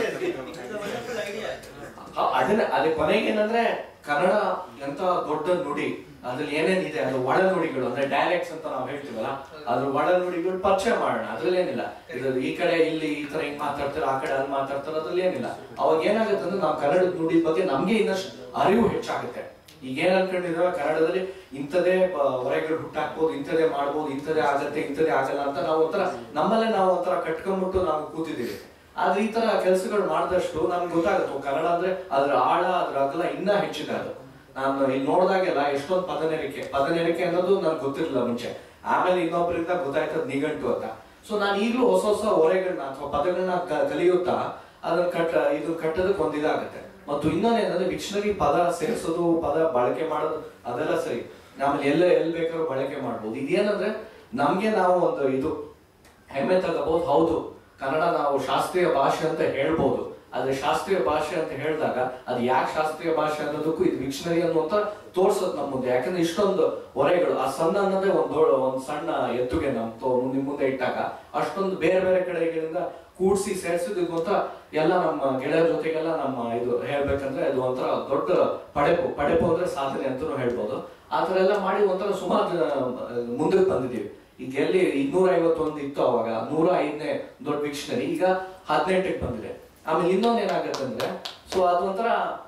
ಅದೇ ಕೊನೆಗೆ ಏನಂದ್ರೆ ಕನ್ನಡ ಎಂತ ದೊಡ್ಡ ನುಡಿ, ಅದ್ರಲ್ಲಿ ಏನೇನಿದೆ ಅದು ಒಳ ನುಡಿಗಳು ಅಂದ್ರೆ ಡೈಲೆಕ್ಟ್ಸ್ ಅಂತ ನಾವು ಹೇಳ್ತೀವಲ್ಲ, ಅದ್ರ ಒಳ ನುಡಿಗಳು ಪರಿಚಯ ಮಾಡೋಣ. ಅದ್ರಲ್ಲಿ ಏನಿಲ್ಲ, ಇದು ಈ ಕಡೆ ಇಲ್ಲಿ ಈ ತರ ಹಿಂಗ್ ಮಾತಾಡ್ತಾರೆ, ಆ ಕಡೆ ಅಲ್ಲಿ ಮಾತಾಡ್ತಾರೆ, ಅದ್ರಲ್ಲಿ ಏನಿಲ್ಲ. ಅವಾಗ ಏನಾಗುತ್ತೆ ಅಂದ್ರೆ ನಾವು ಕನ್ನಡದ ನುಡಿ ಬಗ್ಗೆ ನಮ್ಗೆ ಇನ್ನಷ್ಟು ಅರಿವು ಹೆಚ್ಚಾಗುತ್ತೆ. ಈಗ ಏನ್ ಅನ್ಕೊಂಡಿದ್ರೆ ಕನ್ನಡದಲ್ಲಿ ಇಂಥದೇ ಹೊರಗಡೆ ಹುಟ್ಟಾಕ್ಬೋದು, ಇಂಥದೇ ಮಾಡ್ಬೋದು, ಇಂಥದೇ ಆಗತ್ತೆ, ಇಂಥದೇ ಆಗಲ್ಲ ಅಂತ ನಾವು ಒಂಥರ ನಮ್ಮಲ್ಲೇ ನಾವು ಒಂಥರ ಕಟ್ಕೊಂಡ್ಬಿಟ್ಟು ನಾವು ಕೂತಿದ್ದೀವಿ. ಆದ್ರೆ ಈ ತರ ಕೆಲಸಗಳು ಮಾಡಿದಷ್ಟು ನಮ್ಗೆ ಗೊತ್ತಾಗುತ್ತೆ ಕನ್ನಡ ಅಂದ್ರೆ ಅದ್ರ ಆಳ ಅದ್ರ ಅಗಲ ಇನ್ನ ಹೆಚ್ಚಿದೆ. ಅದು ನಾನು ಇಲ್ಲಿ ನೋಡಿದಾಗೆಲ್ಲ ಎಷ್ಟೊಂದು ಪದನೆರಿಕೆ ಅನ್ನೋದು ನನ್ಗೆ ಗೊತ್ತಿರಲಿಲ್ಲ ಮುಂಚೆ, ಆಮೇಲೆ ಇನ್ನೊಬ್ಬರಿಂದ ಗೊತ್ತಾಯ್ತದ ನಿಘಂಟು ಅಂತ. ಸೊ ನಾನು ಈಗಲೂ ಹೊಸ ಹೊಸ ಹೊರೆಗಳನ್ನ ಅಥವಾ ಪದಗಳನ್ನ ಕಲಿಯುತ್ತಾ ಅದನ್ನ ಕಟ್ಟೋದಕ್ಕೆ ಒಂದಿದಾಗತ್ತೆ. ಮತ್ತು ಇನ್ನೊಂದೇನಂದ್ರೆ ವಿಕ್ಷನರಿ ಪದ ಸೇರಿಸೋದು, ಪದ ಬಳಕೆ ಮಾಡೋದು ಅದೆಲ್ಲ ಸರಿ, ಆಮೇಲೆ ಎಲ್ಲಿ ಬೇಕಾದ್ರೂ ಬಳಕೆ ಮಾಡ್ಬೋದು. ಇದೇನಂದ್ರೆ ನಮ್ಗೆ ನಾವು ಒಂದು ಇದು ಹೆಮ್ಮೆ ತಗೋಬಹುದು. ಹೌದು ಕನ್ನಡ ನಾವು ಶಾಸ್ತ್ರೀಯ ಭಾಷೆ ಅಂತ ಹೇಳ್ಬೋದು, ಆದ್ರೆ ಶಾಸ್ತ್ರೀಯ ಭಾಷೆ ಅಂತ ಹೇಳಿದಾಗ ಅದು ಯಾಕೆ ಶಾಸ್ತ್ರೀಯ ಭಾಷೆ ಅನ್ನೋದಕ್ಕೂ ಇದು ವಿಕ್ಷನರಿ ಅನ್ನುವಂತ ತೋರ್ಸೋದು ನಮ್ಮ ಮುಂದೆ. ಯಾಕಂದ್ರೆ ಇಷ್ಟೊಂದು ಹೊರೆಗಳು, ಆ ಸಣ್ಣ ಅನ್ನೋದೇ ಒಂದ್ ಸಣ್ಣ ಎತ್ತುಗೆ ನಿಮ್ ಮುಂದೆ ಇಟ್ಟಾಗ ಅಷ್ಟೊಂದು ಬೇರೆ ಬೇರೆ ಕಡೆಗಳಿಂದ ಕೂಡ್ಸಿ ಸೇರಿಸಿದ್ದು ಅಂತ ಎಲ್ಲ ನಮ್ಮ ಗೆಳೆಯರ ಜೊತೆಗೆಲ್ಲ ನಮ್ಮ ಇದು ಹೇಳ್ಬೇಕಂದ್ರೆ ಅದು ಒಂಥರ ದೊಡ್ಡ ಪಡೆಪು ಅಂದ್ರೆ ಸಾಧನೆ ಅಂತಾನು ಹೇಳ್ಬೋದು. ಆತರ ಎಲ್ಲ ಮಾಡಿ ಒಂಥರ ಸುಮಾರು ಮುಂದಕ್ಕೆ ಬಂದಿದ್ದೀವಿ. ಈಗ ಎಲ್ಲಿ 251 ಇತ್ತು ಅವಾಗ, 105ನೇ ದೊಡ್ಡ ವಿಕ್ಷನರಿ ಈಗ 18ಕ್ಕೆ ಬಂದಿದೆ. ಆಮೇಲೆ ಇನ್ನೊಂದ್ ಏನಾಗತ್ತಂದ್ರೆ, ಸೊ ಅದು ಒಂಥರ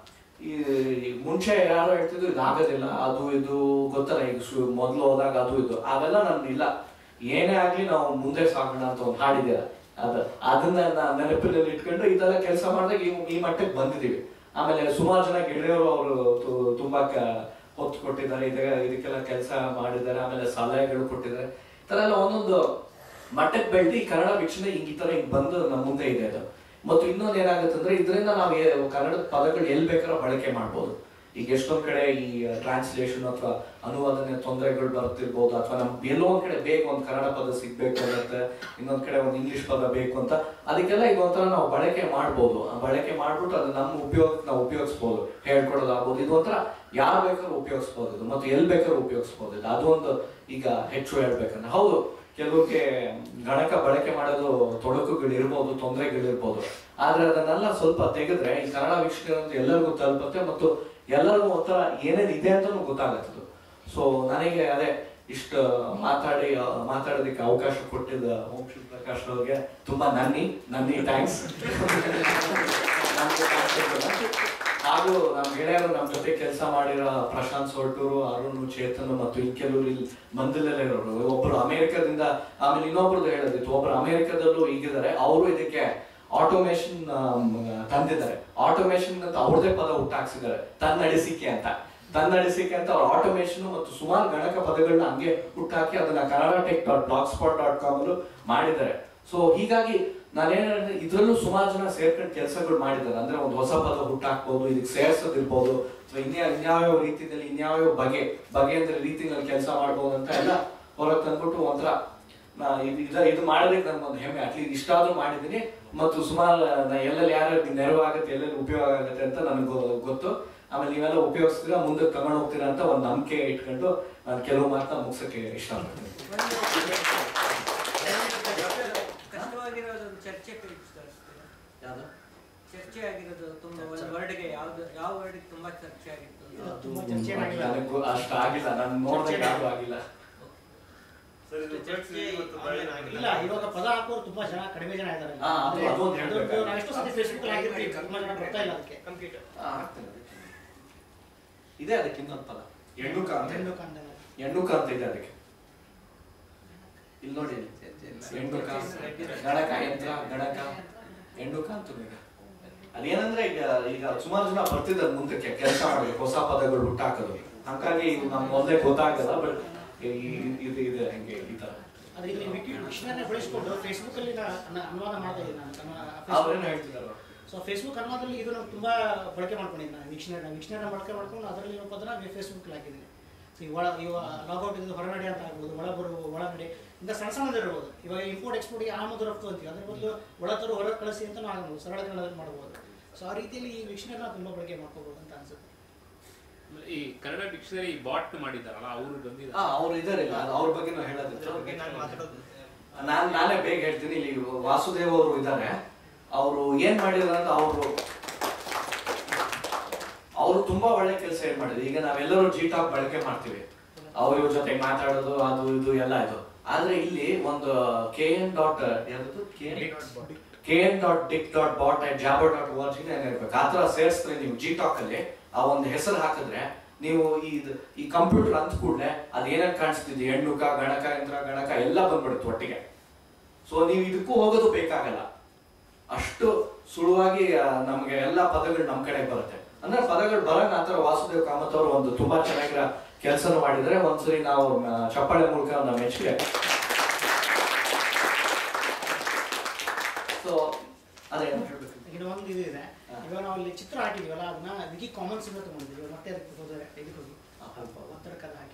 ಈ ಮುಂಚೆ ಯಾರೋ ಹೇಳ್ತಿದ್ರು ಇದು ಆಗೋದಿಲ್ಲ, ಅದು ಇದು ಗೊತ್ತಲ್ಲ, ಈಗ ಮೊದ್ಲು ಹೋದಾಗ ಅದು ಇದು ಅವೆಲ್ಲ ನಮ್ದು ಇಲ್ಲ. ಏನೇ ಆಗ್ಲಿ ನಾವು ಮುಂದೆ ಸಾಗೋಣ ಅಂತ ಒಂದು ಹಾಡಿದೆ, ಅದನ್ನ ನೆನಪಿನಲ್ಲಿ ಇಟ್ಕೊಂಡು ಇದೆಲ್ಲ ಕೆಲಸ ಮಾಡಿದಾಗ ಈ ಮಟ್ಟಕ್ಕೆ ಬಂದಿದೀವಿ. ಆಮೇಲೆ ಸುಮಾರು ಜನ ಗೆಳೆಯರು ಅವರು ತುಂಬಾ ಹೊತ್ತು ಕೊಟ್ಟಿದ್ದಾರೆ, ಇದಕ್ಕೆಲ್ಲ ಕೆಲಸ ಮಾಡಿದ್ದಾರೆ, ಆಮೇಲೆ ಸಲಹೆಗಳು ಕೊಟ್ಟಿದ್ದಾರೆ. ಈ ತರ ಎಲ್ಲ ಒಂದೊಂದು ಮಟ್ಟಕ್ಕೆ ಬೆಳೆದು ಈ ಕನ್ನಡ ವಿಕ್ಷಣೆ ಈ ತರ ಹಿಂಗ್ ಬಂದು ನಮ್ಮ ಮುಂದೆ ಇದೆ ಅದು. ಮತ್ತು ಇನ್ನೊಂದು ಏನಾಗುತ್ತೆ ಅಂದ್ರೆ ಇದರಿಂದ ನಾವು ಕನ್ನಡದ ಪದಗಳು ಎಲ್ಲಿ ಬೇಕಾದ್ರೂ ಬಳಕೆ ಮಾಡ್ಬೋದು. ಈಗ ಎಷ್ಟೊಂದ್ ಕಡೆ ಈ ಟ್ರಾನ್ಸ್ಲೇಷನ್ ಅಥವಾ ಅನುವಾದನೆ ತೊಂದರೆಗಳು ಬರ್ತಿರ್ಬೋದು, ಅಥವಾ ನಮ್ಗೆ ಎಲ್ಲೋ ಒಂದ್ ಕಡೆ ಬೇಕು ಒಂದು ಕನ್ನಡ ಪದ ಸಿಗ್ಬೇಕು ಅನ್ನತ್ತೆ, ಇನ್ನೊಂದ್ ಕಡೆ ಒಂದು ಇಂಗ್ಲಿಷ್ ಪದ ಬೇಕು ಅಂತ, ಅದಕ್ಕೆಲ್ಲ ಇದೊಂಥರ ನಾವು ಬಳಕೆ ಮಾಡ್ಬೋದು. ಬಳಕೆ ಮಾಡ್ಬಿಟ್ಟು ಅದು ನಮ್ಮ ಉಪಯೋಗಕ್ಕೆ ನಾವು ಉಪಯೋಗಿಸ್ಬೋದು, ಹೇಳ್ಕೊಡೋದಾಗ್ಬೋದು. ಇದೊಂಥರ ಯಾರು ಬೇಕಾದ್ರೂ ಉಪಯೋಗಿಸ್ಬೋದು ಇದು, ಮತ್ತು ಎಲ್ಲಿ ಬೇಕಾದ್ರೂ ಉಪಯೋಗಿಸ್ಬೋದು ಇದು. ಅದು ಒಂದು ಈಗ ಹೆಚ್ಚು ಹೇಳ್ಬೇಕಂದ್ರೆ ಹೌದು, ಕೆಲವ್ರಿಗೆ ಗಣಕ ಬಳಕೆ ಮಾಡೋದು ತೊಡಕುಗಳಿರ್ಬೋದು, ತೊಂದರೆಗಳಿರ್ಬೋದು. ಆದ್ರೆ ಅದನ್ನೆಲ್ಲ ಸ್ವಲ್ಪ ತೆಗೆದ್ರೆ ಈ ಕನ್ನಡ ವೀಕ್ಷಣೆ ಅಂತ ಎಲ್ಲರಿಗೂ ತಲುಪುತ್ತೆ, ಮತ್ತು ಎಲ್ಲರಿಗೂ ಒಂಥರ ಏನೇನು ಇದೆ ಅಂತಾನು ಗೊತ್ತಾಗತ್ತದು. ಸೊ ನನಗೆ ಅದೇ ಇಷ್ಟು ಮಾತಾಡೋದಕ್ಕೆ ಅವಕಾಶ ಕೊಟ್ಟಿದ್ದ ಓಂ ಶ್ರೀ ಪ್ರಕಾಶ್ ಅವ್ರಿಗೆ ತುಂಬಾ ನನ್ನಿ ಥ್ಯಾಂಕ್ಸ್. ಹಾಗೂ ನಮ್ಮ ಗೆಳೆಯರು ನಮ್ಮ ಜೊತೆ ಕೆಲಸ ಮಾಡಿರೋ ಪ್ರಶಾಂತ್ ಸೊರಟೂರು, ಅರುಣ್, ಚೇತನ್ ಮತ್ತು ಇನ್ ಕೆಲವರು ಇಲ್ಲಿ ಮಂದಲಲ್ಲೇ ಇರೋರು, ಒಬ್ಬರು ಅಮೆರಿಕದಿಂದ, ಆಮೇಲೆ ಇನ್ನೊಬ್ರದ್ದು ಹೇಳೋದಿತ್ತು, ಒಬ್ಬರು ಅಮೆರಿಕದಲ್ಲೂ ಈಗಿದ್ದಾರೆ. ಅವರು ಇದಕ್ಕೆ ಆಟೋಮೇಶನ್ ತಂದಿದ್ದಾರೆ. ಆಟೋಮೇಶನ್ ಅಂತ ಅವ್ರದೇ ಪದ ಹುಟ್ಟಾಕ್ಸಿದ್ದಾರೆ, ತನ್ನಡಿಸಿಕೆ ಅಂತ ಅವ್ರ ಆಟೋಮೇಶನ್ ಮತ್ತು ಸುಮಾರು ಗಣಕ ಪದಗಳನ್ನ ಹಂಗೆ ಹುಟ್ಟಾಕಿ ಅದನ್ನ kannadatek.blogspot.com ಅಲ್ಲೂ ಮಾಡಿದ್ದಾರೆ. ಸೊ ಹೀಗಾಗಿ ನಾನೇನಂದ್ರೆ ಇದ್ರಲ್ಲೂ ಸುಮಾರು ಜನ ಸೇರ್ಕೊಂಡು ಕೆಲಸಗಳು ಮಾಡಿದ್ದಾರೆ. ಅಂದ್ರೆ ಒಂದು ಹೊಸ ಪದ ಹುಟ್ಟಾಕ್ಬೋದು, ಇದಕ್ಕೆ ಸೇರ್ಸೋದಿರ್ಬೋದು, ಅಥವಾ ಇನ್ಯಾವ್ಯಾವ ರೀತಿಯಲ್ಲಿ ಇನ್ಯಾವ್ಯಾವ ಬಗೆ ಅಂದ್ರೆ ರೀತಿನಲ್ಲಿ ಕೆಲಸ ಮಾಡ್ಬೋದು ಅಂತ ಎಲ್ಲ ಹೊರಗೆ ತಂದ್ಬಿಟ್ಟು ಒಂಥರ ಇದು ಮಾಡೋದಕ್ಕೆ ನನ್ಗೊಂದು ಹೆಮ್ಮೆ. ಅಟ್ಲೀಸ್ಟ್ ಇಷ್ಟಾದ್ರೂ ಮಾಡಿದ್ದೀನಿ, ಮತ್ತು ಸುಮಾರು ಎಲ್ಲೆಲ್ಲಿ ಯಾರ್ಯಾರು ನೆರವು ಆಗುತ್ತೆ, ಎಲ್ಲೆಲ್ಲಿ ಉಪಯೋಗ ಆಗುತ್ತೆ ಅಂತ ನನಗೆ ಗೊತ್ತು. ಆಮೇಲೆ ನೀವೆಲ್ಲ ಉಪಯೋಗಿಸ್ತೀರಾ, ಮುಂದಕ್ಕೆ ತಗೊಂಡು ಹೋಗ್ತೀರಾ ಅಂತ ಒಂದು ನಂಬಿಕೆ ಇಟ್ಕೊಂಡು ನಾನು ಕೆಲವು ಮಾತನ್ನ ಮುಗಿಸಕ್ಕೆ ಇಷ್ಟಪಡ್ತೀನಿ. ಚರ್ಚೆ ಆಗಿರೋದು ತುಂಬಾ ಒಂದು ವರ್ಡ್ಗೆ ಯಾವ ವರ್ಡ್ ತುಂಬಾ ಚರ್ಚೆ ಆಗಿತ್ತು? ಅಷ್ಟು ಆಗಿಲ್ಲ, ನಾನು ನೋಡಿದಾಗ ಯಾರು ಆಗಿಲ್ಲ. ಇಲ್ಲ, ಇವಾಗ ಪದ ಹಾಕೋರು ತುಂಬಾ ಜನ ಕಡಿಮೆ ಜನ ಇದ್ದಾರೆ. ಇದೆ ಅದಕ್ಕೆ ಇನ್ನೊಂದು ಪದ ಎಣ್ಣುಕ ಅಂತ ಇದೆ ಅದಕ್ಕೆ. ಇಲ್ಲಿ ನೋಡಿ, ಎಣ್ಣುಕ, ಗಣಕ ಯಂತ್ರ, ಗಣಕ, ಎಣ್ಣುಕ ಅಂತ ಅದೇನಂದ್ರೆ ಈಗ ಸುಮಾರು ಜನ ಬರ್ತಿದ್ದಾರೆ ಮುಂದಕ್ಕೆ ಕೆಲಸ ಮಾಡಬೇಕು, ಹೊಸ ಪದಗಳು ಹುಟ್ಟಾಕೋದು. ಹಾಗಾಗಿ ನಮ್ಗೆ ಮೊದಲೇ ಗೊತ್ತಾಗಲ್ಲ, ಬಟ್ ಇದು ಇದೆ ಹಂಗೆ ಈ ತರ. ಅದೇ ವಿಕಿಪೀಡಿಯಾನ ಬಳಸಿಕೊಂಡು ಫೇಸ್ಬುಕ್ ಅಲ್ಲಿ ಅನುವಾದ ಮಾಡ್ತಾ ಇದ್ದೀನಿ ನಾನು. ಸೊ ಫೇಸ್ಬುಕ್ ಅನುವಾದದಲ್ಲಿ ಇದು ನಾನು ತುಂಬಾ ಬಳಕೆ ಮಾಡ್ಕೊಂಡಿದ್ದೀನಿ. ನಾನು ವಿಕ್ಷನರಿನ ಬಳಕೆ ಮಾಡ್ಕೊಂಡು ಅದರಲ್ಲಿ ಪದನ ಫೇಸ್ಬುಕ್ ಹಾಕಿದ್ದೀನಿ. ಸೊ ಇವ ಲಾಗೌಟ್ ಇದು ಹೊರನಡೆ ಅಂತ ಆಗ್ಬೋದು, ಒಳನಡೆ ಇಂಥ ಸಣ್ಣದಿರ್ಬೋದು. ಇವಾಗ ಇಂಪೋರ್ಟ್ ಎಕ್ಸ್ಪೋರ್ಟ್ಗೆ ಆಮದು ರಫ್ತು ಅಂತೀವಿ, ಅದ್ರ ಬದಲು ಒಳತರು ಹೊರಗೆ ಕಳಿಸಿ ಅಂತ ಆಗ್ಬೋದು, ಸರಳ ಕನ್ನಡದಲ್ಲಿ ಮಾಡ್ಬೋದು. ಸೊ ಆ ರೀತಿಯಲ್ಲಿ ಈ ವಿಕ್ಷನರಿನ ತುಂಬಾ ಬಳಕೆ ಮಾಡ್ಕೋಬಹುದು ಅಂತ ಅನ್ಸುತ್ತೆ. ಈ ಕನ್ನಡ ಡಿಕ್ಷನರಿ ಬಾಟ್ ಮಾಡಿದ್ದಾರಲ್ಲ, ಅವರು ಬಂದಿದ್ದಾರೆ, ಅವರು ಇದಾರೆ, ಅವ್ರ ಬಗ್ಗೆ ನಾವು ಹೇಳೋದು ನಾನೇ ಬೇಗ ಹೇಳ್ತೀನಿ. ಇಲ್ಲಿ ವಾಸುದೇವ್ ಅವರು ಇದ್ದಾರೆ. ಅವರು ಏನ್ ಮಾಡಿದಾರೆ ಅಂದ್ರೆ ಅವರು ತುಂಬಾ ಒಳ್ಳೆ ಕೆಲಸ ಏನ್ ಮಾಡಿದ್ರು. ಈಗ ನಾವೆಲ್ಲರೂ ಜಿಟಾಕ್ ಬಳಕೆ ಮಾಡ್ತೀವಿ, ಅವ್ರ ಜೊತೆ ಮಾತಾಡೋದು ಅದು ಇದು ಎಲ್ಲ ಇದು. ಆದ್ರೆ ಇಲ್ಲಿ ಒಂದು kn.dick.bot@jabber.org ಏನಿರ್ಬೇಕು, ಆತರ ಸೇರಿಸಿದ್ರೆ ನೀವು ಜಿಟಾಕ್ ಅಲ್ಲಿ ಆ ಒಂದು ಹೆಸರು ಹಾಕಿದ್ರೆ ನೀವು ಈ ಕಂಪ್ಯೂಟರ್ ಅಂದ ಕೂಡಲೇ ಅದೇನೇನ್ ಕಾಣಿಸ್ತಿದೆ, ಹೆಣ್ಣುಕ, ಗಣಕ ಯಂತ್ರ, ಗಣಕ ಎಲ್ಲ ಬಂದ್ಬಿಡುತ್ತೆ ಒಟ್ಟಿಗೆ. ಸೊ ನೀವು ಇದಕ್ಕೂ ಹೋಗೋದು ಬೇಕಾಗಲ್ಲ, ಅಷ್ಟು ಸುಳುವಾಗಿ ನಮ್ಗೆ ಎಲ್ಲಾ ಪದಗಳು ನಮ್ ಕಡೆ ಬರುತ್ತೆ. ಅಂದ್ರೆ ಪದಗಳು ಬರಂಗ ಆತರ ವಾಸುದೇವ್ ಕಾಮತ್ ಅವರು ಒಂದು ತುಂಬಾ ಚೆನ್ನಾಗಿರೋ ಕೆಲಸನ ಮಾಡಿದ್ರೆ. ಒಂದ್ಸರಿ ನಾವು ಚಪ್ಪಾಳೆ ಮೂಲಕ ನಮ್ಮ ಮೆಚ್ಚುಗೆ. ಸೊ ಅದೇ ಇನ್ನೊಂದು ಇದು ಇದೆ. ಇವಾಗ ನಾವು ಇಲ್ಲಿ ಚಿತ್ರ ಹಾಕಿದೀವಲ್ಲ, ಅದನ್ನ ವಿಕಿ ಕಾಮನ್ಸ್ ಇಂದ ತಗೊಂಡಿದ್ದೀವಿ. ಮತ್ತೆ ಅದಕ್ಕೆ ಹೋದರೆ ಇದಕ್ಕೆ ಹೋಗಿ ಒತ್ತಡ ಕದ ಹಾಕಿ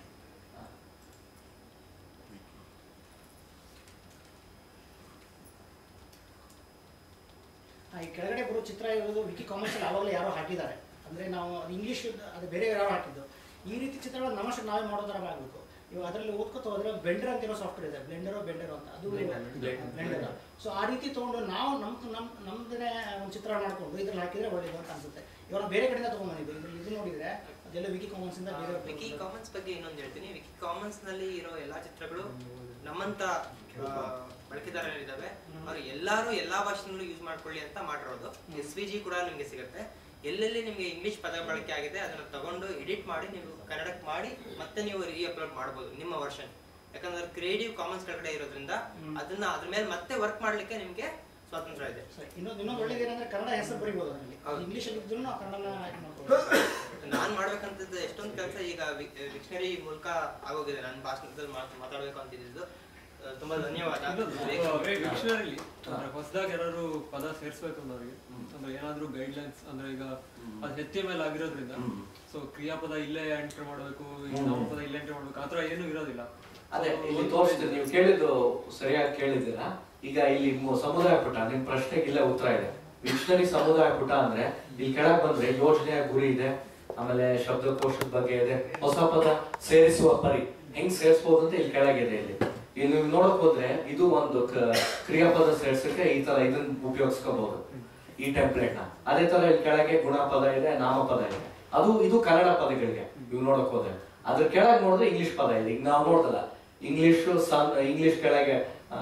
ಈ ಕೆಳಗಡೆ ಬರೋ ಚಿತ್ರ ಇರೋದು ವಿಕಿ ಕಾಮನ್ಸ್ ಅಲ್ಲಿ ಆವಾಗಲೇ ಯಾರೋ ಹಾಕಿದ್ದಾರೆ. ಅಂದ್ರೆ ನಾವು ಇಂಗ್ಲಿಷ್ ಅದು ಬೇರೆ ಯಾರೋ ಹಾಕಿದ್ದು. ಈ ರೀತಿ ಚಿತ್ರಗಳು ನಮ್ಮಷ್ಟು ನಾವೇ ಮಾಡೋ ಥರ ಆಗಬೇಕು. ಇವಾಗ ಅದರಲ್ಲಿ ಓದ್ಕೊತ ಹೋದ್ರೆ ಬ್ಲೆಂಡರ್ ಅಂತ ಇರೋ ಸಾಫ್ಟ್ವೇರ್ ಇದೆ, ಬ್ಲೆಂಡರ್ ಅಂತ, ಅದು ಬ್ಲೆಂಡರ್. ಸೊ ಆ ರೀತಿ ತಗೊಂಡು ನಾವು ನಮ್ದೇ ಒಂದು ಚಿತ್ರ ಮಾಡ್ಕೊಂಡು ಇದ್ರಲ್ಲಿ ಹಾಕಿದ್ರೆ ಒಳ್ಳೇದು ಅಂತ ಅನ್ಸುತ್ತೆ. ಇವಾಗ ಬೇರೆ ಕಡೆಯಿಂದ ತಗೊಂಡ್ಬಂದಿದ್ದು ಇದ್ರಲ್ಲಿ ಇದು ನೋಡಿದ್ರೆ ಅದೆಲ್ಲ ವಿಕಿ ಕಾಮನ್ಸ್ ಇಂದ ಬೇರೆ. ವಿಕಿ ಕಾಮನ್ಸ್ ಬಗ್ಗೆ ಇನ್ನೊಂದು ಹೇಳ್ತೀನಿ. ವಿಕಿ ಕಾಮನ್ಸ್ ನಲ್ಲಿ ಇರೋ ಎಲ್ಲಾ ಚಿತ್ರಗಳು ನಮ್ಮಂತ ಬಳಕೆದಾರರಿದ್ದಾವೆ, ಅವ್ರು ಎಲ್ಲಾರು ಎಲ್ಲಾ ಭಾಷೆನಲ್ಲೂ ಯೂಸ್ ಮಾಡ್ಕೊಳ್ಳಿ ಅಂತ ಮಾಡಿರೋದು. SVG ಕೂಡ ನಿಮ್ಗೆ ಸಿಗುತ್ತೆ. ಎಲ್ಲೆಲ್ಲಿ ನಿಮ್ಗೆ ಇಂಗ್ಲಿಷ್ ಪದ ಬಳಕೆ ಆಗಿದೆ ಅದನ್ನ ತಗೊಂಡು ಎಡಿಟ್ ಮಾಡಿ ನೀವು ಕನ್ನಡಕ್ಕೆ ಮಾಡಿ ಮತ್ತೆ ನೀವು ಅಪ್ಲೋಡ್ ಮಾಡಬಹುದು ನಿಮ್ಮ ವರ್ಷನ್. ಯಾಕಂದ್ರೆ ಕ್ರಿಯೇಟಿವ್ ಕಾಮನ್ಸ್ ಕೆಳಗಡೆ ಇರೋದ್ರಿಂದ ಅದನ್ನ ಅದ್ರ ಮೇಲೆ ಮತ್ತೆ ವರ್ಕ್ ಮಾಡ್ಲಿಕ್ಕೆ ನಿಮ್ಗೆ ಸ್ವಾತಂತ್ರ್ಯ ಇದೆ. ಇನ್ನೊಂದು ಒಳ್ಳೇದೇನಂದ್ರೆ ಕನ್ನಡ ಹೆಸರು ಬರೀಬಹುದು, ಇಂಗ್ಲಿಷ್ ಅಲ್ಲಿ ಇದ್ರೂ ನಾವು ಕನ್ನಡನ ನಾನ್ ಮಾಡ್ಬೇಕಂತದ್ದು ಎಷ್ಟೊಂದು ಕೆಲಸ ಈಗ ವಿಕ್ಷನರಿ ಮೂಲಕ ಆಗೋಗಿದೆ. ನನ್ನ ಭಾಷಣದಲ್ಲಿ ಮಾತಾಡ್ಬೇಕು ಅಂತಿದ್ದು ತುಂಬಾ ಧನ್ಯವಾದ. ಡಿಕ್ಷನರಿಲಿ ಹೊಸದಾಗಿ ಯಾರು ಪದ ಸೇರಿಸ್ಬೇಕು ಅನ್ನೋರಿಗೆ ಅಂದ್ರೆ ಏನಾದ್ರೂ ಗೈಡ್ಲೈನ್ಸ್ ಅಂದ್ರೆ ಈಗ ಅದು HTML ಆಗಿರೋದ್ರಿಂದ ಸೊ ಕ್ರಿಯಾಪದ ಇಲ್ಲೇ ಎಂಟರ್ ಮಾಡಬೇಕು, ನಾಮಪದ ಇಲ್ಲೇ ಎಂಟರ್ ಮಾಡ್ಬೇಕು, ಆತರ ಏನು ಇರೋದಿಲ್ಲ. ಅದೇ ಇಲ್ಲಿ ತೋರಿಸ್ತೀನಿ, ನೀವು ಕೇಳಿದ್ದು ಸರಿಯಾಗಿ ಕೇಳಿದ್ದೀರಾ. ಈಗ ಇಲ್ಲಿ ಸಮುದಾಯ ಪುಟ, ನಿಮ್ ಪ್ರಶ್ನೆಗೆ ಇಲ್ಲೇ ಉತ್ತರ ಇದೆ. ವಿಕ್ಷನರಿ ಸಮುದಾಯ ಪುಟ ಅಂದ್ರೆ ಇಲ್ಲಿ ಕೆಳಗೆ ಬಂದ್ರೆ ಯೋಜನೆಯ ಗುರಿ ಇದೆ, ಆಮೇಲೆ ಶಬ್ದಕೋಶದ ಬಗ್ಗೆ ಇದೆ, ಹೊಸ ಪದ ಸೇರಿಸುವ ಪರಿ ಹೆಂಗ್ ಸೇರಿಸಬಹುದು ಅಂತ ಇಲ್ಲಿ ಕೆಳಗಿದೆ. ಇಲ್ಲಿ ನೀವು ನೋಡಕ್ ಹೋದ್ರೆ ಇದು ಒಂದು ಕ್ರಿಯಾಪದ ಸೇರ್ಸಕ್ಕೆ ಈ ತರ ಇದನ್ನ ಉಪಯೋಗಿಸ್ಕೋಬಹುದು, ಈ ಟೆಂಪ್ಲೇಟ್ ನ. ಅದೇ ತರ ಇಲ್ಲಿ ಕೆಳಗೆ ಗುಣಪದ ಇದೆ, ನಾಮಪದ ಇದೆ. ಇದು ಕನ್ನಡ ಪದಗಳಿಗೆ ನೀವು ನೋಡಕ್ ಹೋದ್ರೆ. ಅದ್ರ ಕೆಳಗೆ ನೋಡಿದ್ರೆ ಇಂಗ್ಲಿಷ್ ಪದ ಇದೆ. ಈಗ ನಾವು ನೋಡ್ದಲ್ಲ, ಇಂಗ್ಲಿಷ್ ಕೆಳಗೆ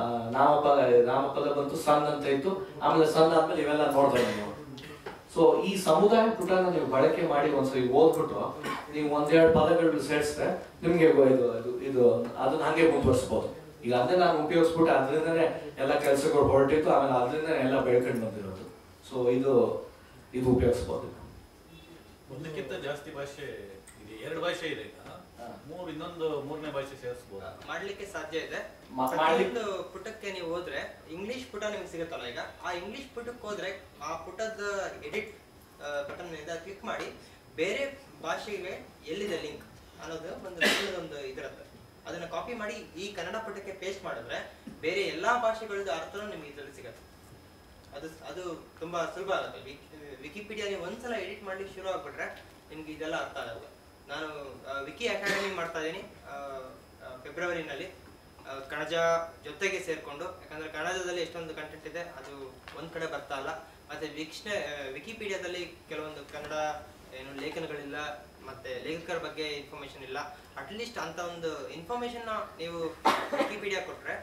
ನಾಮಪದ ಬಂತು, ಸನ್ ಅಂತ ಇತ್ತು, ಆಮೇಲೆ ಸನ್ ಆದ್ಮೇಲೆ ಇವೆಲ್ಲ ನೋಡ್ತಾರೆ ನೀವು. ಸೊ ಈ ಸಮುದಾಯ ಪುಟನ ನೀವು ಬಳಕೆ ಮಾಡಿ ಒಂದ್ಸರಿ ಓದ್ಬಿಟ್ಟು ನೀವು ಒಂದೆರಡು ಪದಗಳು ಸೇರಿಸಿದ್ರೆ ನಿಮ್ಗೆ ಇದು ಅದನ್ನ ಹಂಗೆ ಮುಂದುವರಿಸಬಹುದು. ಈಗ ಅದನ್ನ ನಾನು ಉಪಯೋಗಿಸ್ಬಿಟ್ಟು ಅದರಿಂದನೇ ಎಲ್ಲ ಕೆಲಸಗಳು ಹೊರಟಿತ್ತು, ಆಮೇಲೆ ಅದರಿಂದನೇ ಎಲ್ಲ ಬೆಳ್ಕೊಂಡು ಬಂದಿರೋದು. ಸೊ ಇದು ಉಪಯೋಗಿಸಬಹುದು. ಒಂದಕ್ಕಿಂತ ಜಾಸ್ತಿ ಭಾಷೆ ಇದೆ, 2 ಭಾಷೆ ಇದೆ. ಈಗ ಇನ್ನೊಂದು 3ನೇ ಭಾಷೆ ಸೇರಿಸಬಹುದು, ಮಾಡ್ಲಿಕ್ಕೆ ಸಾಧ್ಯ ಇದೆ. ಒಂದು ಪುಟಕ್ಕೆ ನೀವು ಹೋದ್ರೆ ಇಂಗ್ಲಿಷ್ ಪುಟ ನಿಮ್ಗೆ ಸಿಗುತ್ತಲ್ಲ, ಈಗ ಆ ಇಂಗ್ಲಿಷ್ ಪುಟಕ್ಕೆ ಹೋದ್ರೆ ಆ ಪುಟದ ಎಡಿಟ್ ಬಟನ್ ಇಂದ ಕ್ಲಿಕ್ ಮಾಡಿ ಬೇರೆ ಭಾಷೆಗೆ ಎಲ್ಲಿದೆ ಲಿಂಕ್ ಅನ್ನೋದು ಒಂದು ಇದಿರುತ್ತೆ. ಅದನ್ನ ಕಾಪಿ ಮಾಡಿ ಈ ಕನ್ನಡ ಪುಟಕ್ಕೆ ಪೇಸ್ಟ್ ಮಾಡಿದ್ರೆ ಬೇರೆ ಎಲ್ಲಾ ಭಾಷೆಗಳದ್ದು ಅರ್ಥನೂ ನಿಮ್ಗೆ ಇದರಲ್ಲಿ ಸಿಗುತ್ತೆ. ಅದು ತುಂಬಾ ಸುಲಭ ಆಗುತ್ತೆ. ವಿಕಿಪೀಡಿಯಾ ನೀವು ಒಂದ್ಸಲ ಎಡಿಟ್ ಮಾಡ್ಲಿಕ್ಕೆ ಶುರು ಆಗ್ಬಿಟ್ರೆ ನಿಮ್ಗೆ ಇದೆಲ್ಲ ಅರ್ಥ ಆಗಲ್ಲ. ನಾನು ವಿಕಿ ಅಕಾಡೆಮಿ ಮಾಡ್ತಾ ಇದ್ದೀನಿ ಫೆಬ್ರವರಿನಲ್ಲಿ, ಕನ್ನಡ ಜೊತೆಗೆ ಸೇರ್ಕೊಂಡು. ಯಾಕಂದ್ರೆ ಕನ್ನಡದಲ್ಲಿ ಎಷ್ಟೊಂದು ಕಂಟೆಂಟ್ ಇದೆ, ಅದು ಒಂದ್ ಕಡೆ ಬರ್ತಾ ಇಲ್ಲ. ಮತ್ತೆ ವಿಕಿಪೀಡಿಯಾದಲ್ಲಿ ಕೆಲವೊಂದು ಕನ್ನಡ ಲೇಖನಗಳಿಲ್ಲ, ಮತ್ತೆ ಲೇಖಕರ ಬಗ್ಗೆ ಇನ್ಫಾರ್ಮೇಶನ್ ಇಲ್ಲ. ಅಟ್ಲೀಸ್ಟ್ ಅಂತ ಒಂದು ಇನ್ಫಾರ್ಮೇಶನ್ ನೀವು ವಿಕಿಪೀಡಿಯಾ ಕೊಟ್ರೆ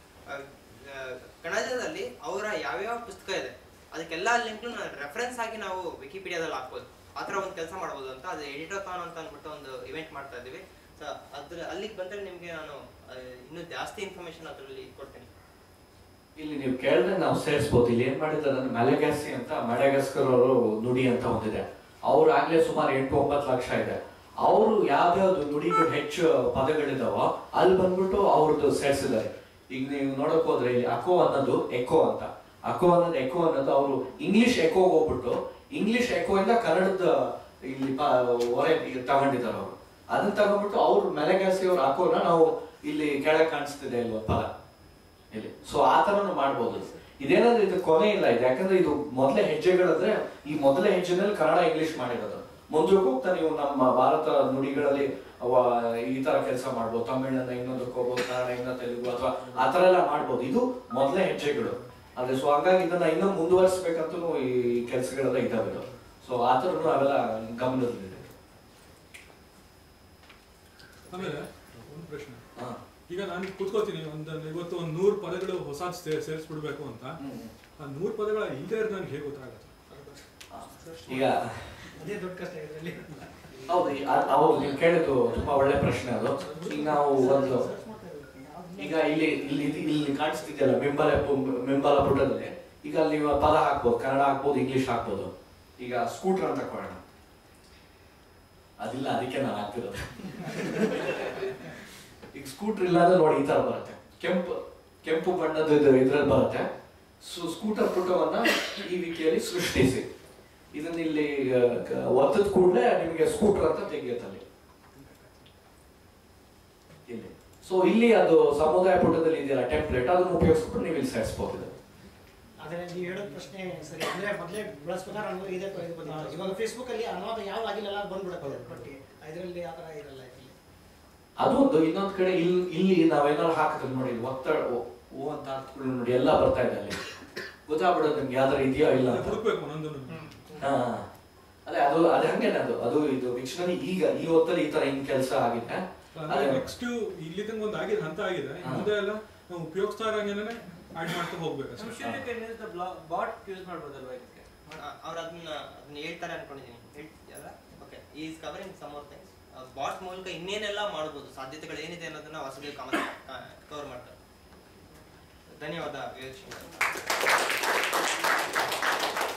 ಕನ್ನಡದಲ್ಲಿ ಅವರ ಯಾವ್ಯಾವ ಪುಸ್ತಕ ಇದೆ ಅದಕ್ಕೆಲ್ಲ ಲಿಂಕ್ ರೆಫರೆನ್ಸ್ ಆಗಿ ನಾವು ವಿಕಿಪೀಡಿಯಾದಲ್ಲಿ ಹಾಕ್ಬೋದು. ಆ ಥರ ಒಂದು ಕೆಲಸ ಮಾಡ್ಬೋದು ಅಂತ ಅದು ಎಡಿಟೋಥಾನ್ ಅಂತ ಅಂದ್ಬಿಟ್ಟು ಒಂದು ಇವೆಂಟ್ ಮಾಡ್ತಾ ಇದ್ದೀವಿ. ಸೊ ಅಲ್ಲಿಗೆ ಬಂದರೆ ನಿಮಗೆ ನಾನು ಇನ್ನೂ ಜಾಸ್ತಿ ಇನ್ಫಾರ್ಮೇಶನ್ ಅದರಲ್ಲಿ ಕೊಡ್ತೀನಿ. ಇಲ್ಲಿ ನೀವು ಕೇಳಿದ್ರೆ ನಾವು ಸೇರಿಸಬಹುದು. ಇಲ್ಲಿ ಏನ್ ಮಾಡಿದ್ದಾರೆ, ಮ್ಯಾಲಗಾಸಿ ಅಂತ ಮಡಗಾಸ್ಕರ್ ಅವರು ನುಡಿ ಅಂತ ಹೊಂದಿದೆ. ಅವ್ರು ಆಗ್ಲೇ ಸುಮಾರು 8-9 ಲಕ್ಷ ಇದೆ. ಅವರು ಯಾವ್ಯಾವ್ದು ನುಡಿಗಳು ಹೆಚ್ಚು ಪದಗಳಿದಾವೋ ಅಲ್ಲಿ ಬಂದ್ಬಿಟ್ಟು ಅವ್ರದ್ದು ಸೇರಿಸಿದ್ದಾರೆ. ಈಗ ನೀವು ನೋಡಕ್ ಹೋದ್ರೆ ಇಲ್ಲಿ ಅಕೋ ಅನ್ನೋದು ಎಕೋ ಅಂತ, ಎಕೋ ಅನ್ನೋದು ಅವರು ಇಂಗ್ಲಿಷ್ ಎಕೋ ಹೋಗ್ಬಿಟ್ಟು ಇಂಗ್ಲಿಷ್ ಎಕೋ ಇಂದ ಕನ್ನಡದ ಇಲ್ಲಿ ಹೊರೆ ತಗೊಂಡಿದ್ದಾರೆ ಅವರು. ಅದನ್ನ ತಗೊಂಡ್ಬಿಟ್ಟು ಅವ್ರು ಮೆಲಗಾಸಿ ಅವ್ರ ಅಕೋನ ನಾವು ಇಲ್ಲಿ ಕೆಳಗೆ ಕಾಣಿಸ್ತಿದೆ ಇಲ್ಲಿ ಪದ ಇಲ್ಲಿ. ಸೊ ಆ ತರನು ಮಾಡ್ಬೋದು. ಇದೇನಂದ್ರೆ ಇದು ಕೊನೆ ಇಲ್ಲ ಇದು, ಯಾಕಂದ್ರೆ ಇದು ಮೊದಲೇ ಹೆಜ್ಜೆಗಳಂದ್ರೆ ಈ ಮೊದಲೇ ಹೆಜ್ಜೆನಲ್ಲಿ ಕನ್ನಡ ಇಂಗ್ಲಿಷ್ ಮಾಡಿರೋದು. ಮುಂದಕ್ಕೆ ಹೋಗ್ತಾ ನೀವು ನಮ್ಮ ಭಾರತ ನುಡಿಗಳಲ್ಲಿ ಈ ತರ ಕೆಲಸ ಮಾಡ್ಬೋದು. ತಮಿಳನ್ನ ಇನ್ನೊಂದಕ್ಕೆ ಹೋಗ್ಬೋದು, ಕನ್ನಡ ಇನ್ನ ತೆಲುಗು ಅಥವಾ ಆ ತರ ಎಲ್ಲ ಮಾಡ್ಬೋದು. ಇದು ಮೊದಲೇ ಹೆಜ್ಜೆಗಳು. ಅದೇ ಸೊ ಹಾಗಾಗಿ ಇದನ್ನ ಇನ್ನೂ ಮುಂದುವರಿಸಬೇಕಂತೂ ಈ ಕೆಲಸಗಳೆಲ್ಲ ಇದಾವೆ. ಸೊ ಆ ತರನು ಅವೆಲ್ಲ ಗಮನದಲ್ಲಿದೆ. ಆಮೇಲೆ ಒಂದು ಪ್ರಶ್ನೆ, ಈಗ ನಾನು ಕೂತ್ಕೋತೀನಿ ಇವತ್ತು 100 ಪದಗಳು ಹೊಸ ಸೇರಿಸ್ಬಿಡ್ಬೇಕು ಅಂತ. ಆ 100 ಪದಗಳ ಇಲ್ಲದೆ ಇರೋದು ನನಗೆ ಹೇಗೆ ಗೊತ್ತಾಗುತ್ತೆ? ಈಗ ಅದೇ ದೊಡ್ಡ ಕಷ್ಟ ಇದರಲ್ಲಿ. ಹೌದು, ನೀವು ಕೇಳಿದ್ದು ತುಂಬಾ ಒಳ್ಳೆ ಪ್ರಶ್ನೆ ಅದು. ಈಗ ನಾವು ಒಂದು ಈಗ ಇಲ್ಲಿ ಕಾಣಿಸ್ತಿದೆಯಲ್ಲ ಮಿಂಬಲ ಪುಟದಲ್ಲಿ, ಈಗ ಅಲ್ಲಿ ನೀವು ಪದ ಹಾಕ್ಬೋದು, ಕನ್ನಡ ಹಾಕ್ಬೋದು, ಇಂಗ್ಲಿಷ್ ಹಾಕ್ಬೋದು. ಈಗ ಸ್ಕೂಟರ್ ಅಂತ ತಕೊಳ್ಳೋಣ, ಅದಿಲ್ಲ, ಅದಕ್ಕೆ ನಾನು ಹಾಕ್ತಿರೋದು. ಈಗ ಸ್ಕೂಟರ್ ಇಲ್ಲ ಅಂದ್ರೆ ನೋಡಿ ಈ ತರ ಬರುತ್ತೆ, ಕೆಂಪು ಬಣ್ಣದ ಇದ್ರಲ್ಲಿ ಬರುತ್ತೆ. ಸ್ಕೂಟರ್ ಪುಟವನ್ನ ಈ ವಿಕಿಯಲ್ಲಿ ಸೃಷ್ಟಿಸಿ ಇದನ್ನ ಇಲ್ಲಿ ಒತ್ತದ ಕೂಡಲೇ ನಿಮಗೆ ಸ್ಕೂಟರ್ ಅಂತ ತೆಗೆಯುತ್ತಲ್ಲಿ ಇಲ್ಲಿ. ಸೊ ಇಲ್ಲಿ ಅದು ಸಮುದಾಯ ಪುಟದಲ್ಲಿ ಇದೆಯಲ್ಲ ಟೆಂಪ್ಲೇಟ್, ಅದನ್ನು ಉಪಯೋಗಿಸ್ಬಿಟ್ಟು ನೀವು ಇಲ್ಲಿ ಸೇರಿಸಬಹುದು. ಆದ್ರೆ ನೀವು ಹೇಳೋದು ಪ್ರಶ್ನೆ ಸರಿ. ಅಂದ್ರೆ ಮೊದಲೇ ಬಳಸ್ಬೇಕಾದ್ರೆ ಅನುಭವ ಇದೆ. ಇವಾಗ ಫೇಸ್ಬುಕ್ ಅಲ್ಲಿ ಅನುವಾದ ಯಾವ ಆಗಿಲ್ಲ ಬಂದ್ಬಿಡುತ್ತೆ, ಬಟ್ ಇದರಲ್ಲಿ ಆ ತರ ಇರಲ್ಲ. ಅದು ಒಂದು ಇನ್ನೊಂದ್ ಕಡೆ ಇಲ್ಲಿ ನಾವೇನಾದ್ರು ಹಾಕಿದ್ರೆ ನೋಡಿ ಒತ್ತಡ ಓ ಅಂತ ಹಾಕ್ಬಿಟ್ಟು ನೋಡಿ ಎಲ್ಲ ಬರ್ತಾ ಇದೆ ಅಲ್ಲಿ, ಗೊತ್ತಾಗ್ಬಿಡೋದು ನಿಮ್ಗೆ ಯಾವ್ದಾರು ಇದೆಯೋ ಇಲ್ಲ ಅಂತ. ಅದೇ ಅದು ಹಂಗೇನೆ ಅದು ಇದು ವಿಕ್ಷನರಿ ಈಗ ಈ ಹೊತ್ತಲ್ಲಿ ಈ ತರ ಹಿಂಗ್ ಕೆಲಸ ಆಗಿದೆ. ನೆಕ್ಸ್ಟ್ ಇಲ್ಲಿ ತನಕ ಒಂದು ಆಗಿದೆ ಹಂತ ಆಗಿದೆ, ಮುಂದೆ ಎಲ್ಲ ನಾವು ಉಪಯೋಗಿಸ್ತಾ ಇರೋಂಗೇನೆ ಆಡ್ ಮಾಡ್ತಾ ಹೋಗ್ಬೇಕು. ಬಾಟ್ ಯೂಸ್ ಮಾಡ್ಬೋದಲ್ವಾ ಇದಕ್ಕೆ? ಅವ್ರು ಅದನ್ನ ಹೇಳ್ತಾರೆ ಅನ್ಕೊಂಡಿದ್ದೀನಿ. ಹೇಳ್ತಿದ್ಯಲ್ಲ, okay, is covering some more things. Bot ಮೂಲಕ ಇನ್ನೇನೆಲ್ಲ ಮಾಡ್ಬೋದು, ಸಾಧ್ಯತೆಗಳು ಏನಿದೆ ಅನ್ನೋದನ್ನ ವಾಸುದೇವ್ ಕವರ್ ಮಾಡ್ತಾರೆ. ಧನ್ಯವಾದ ವಿವೇಕ್.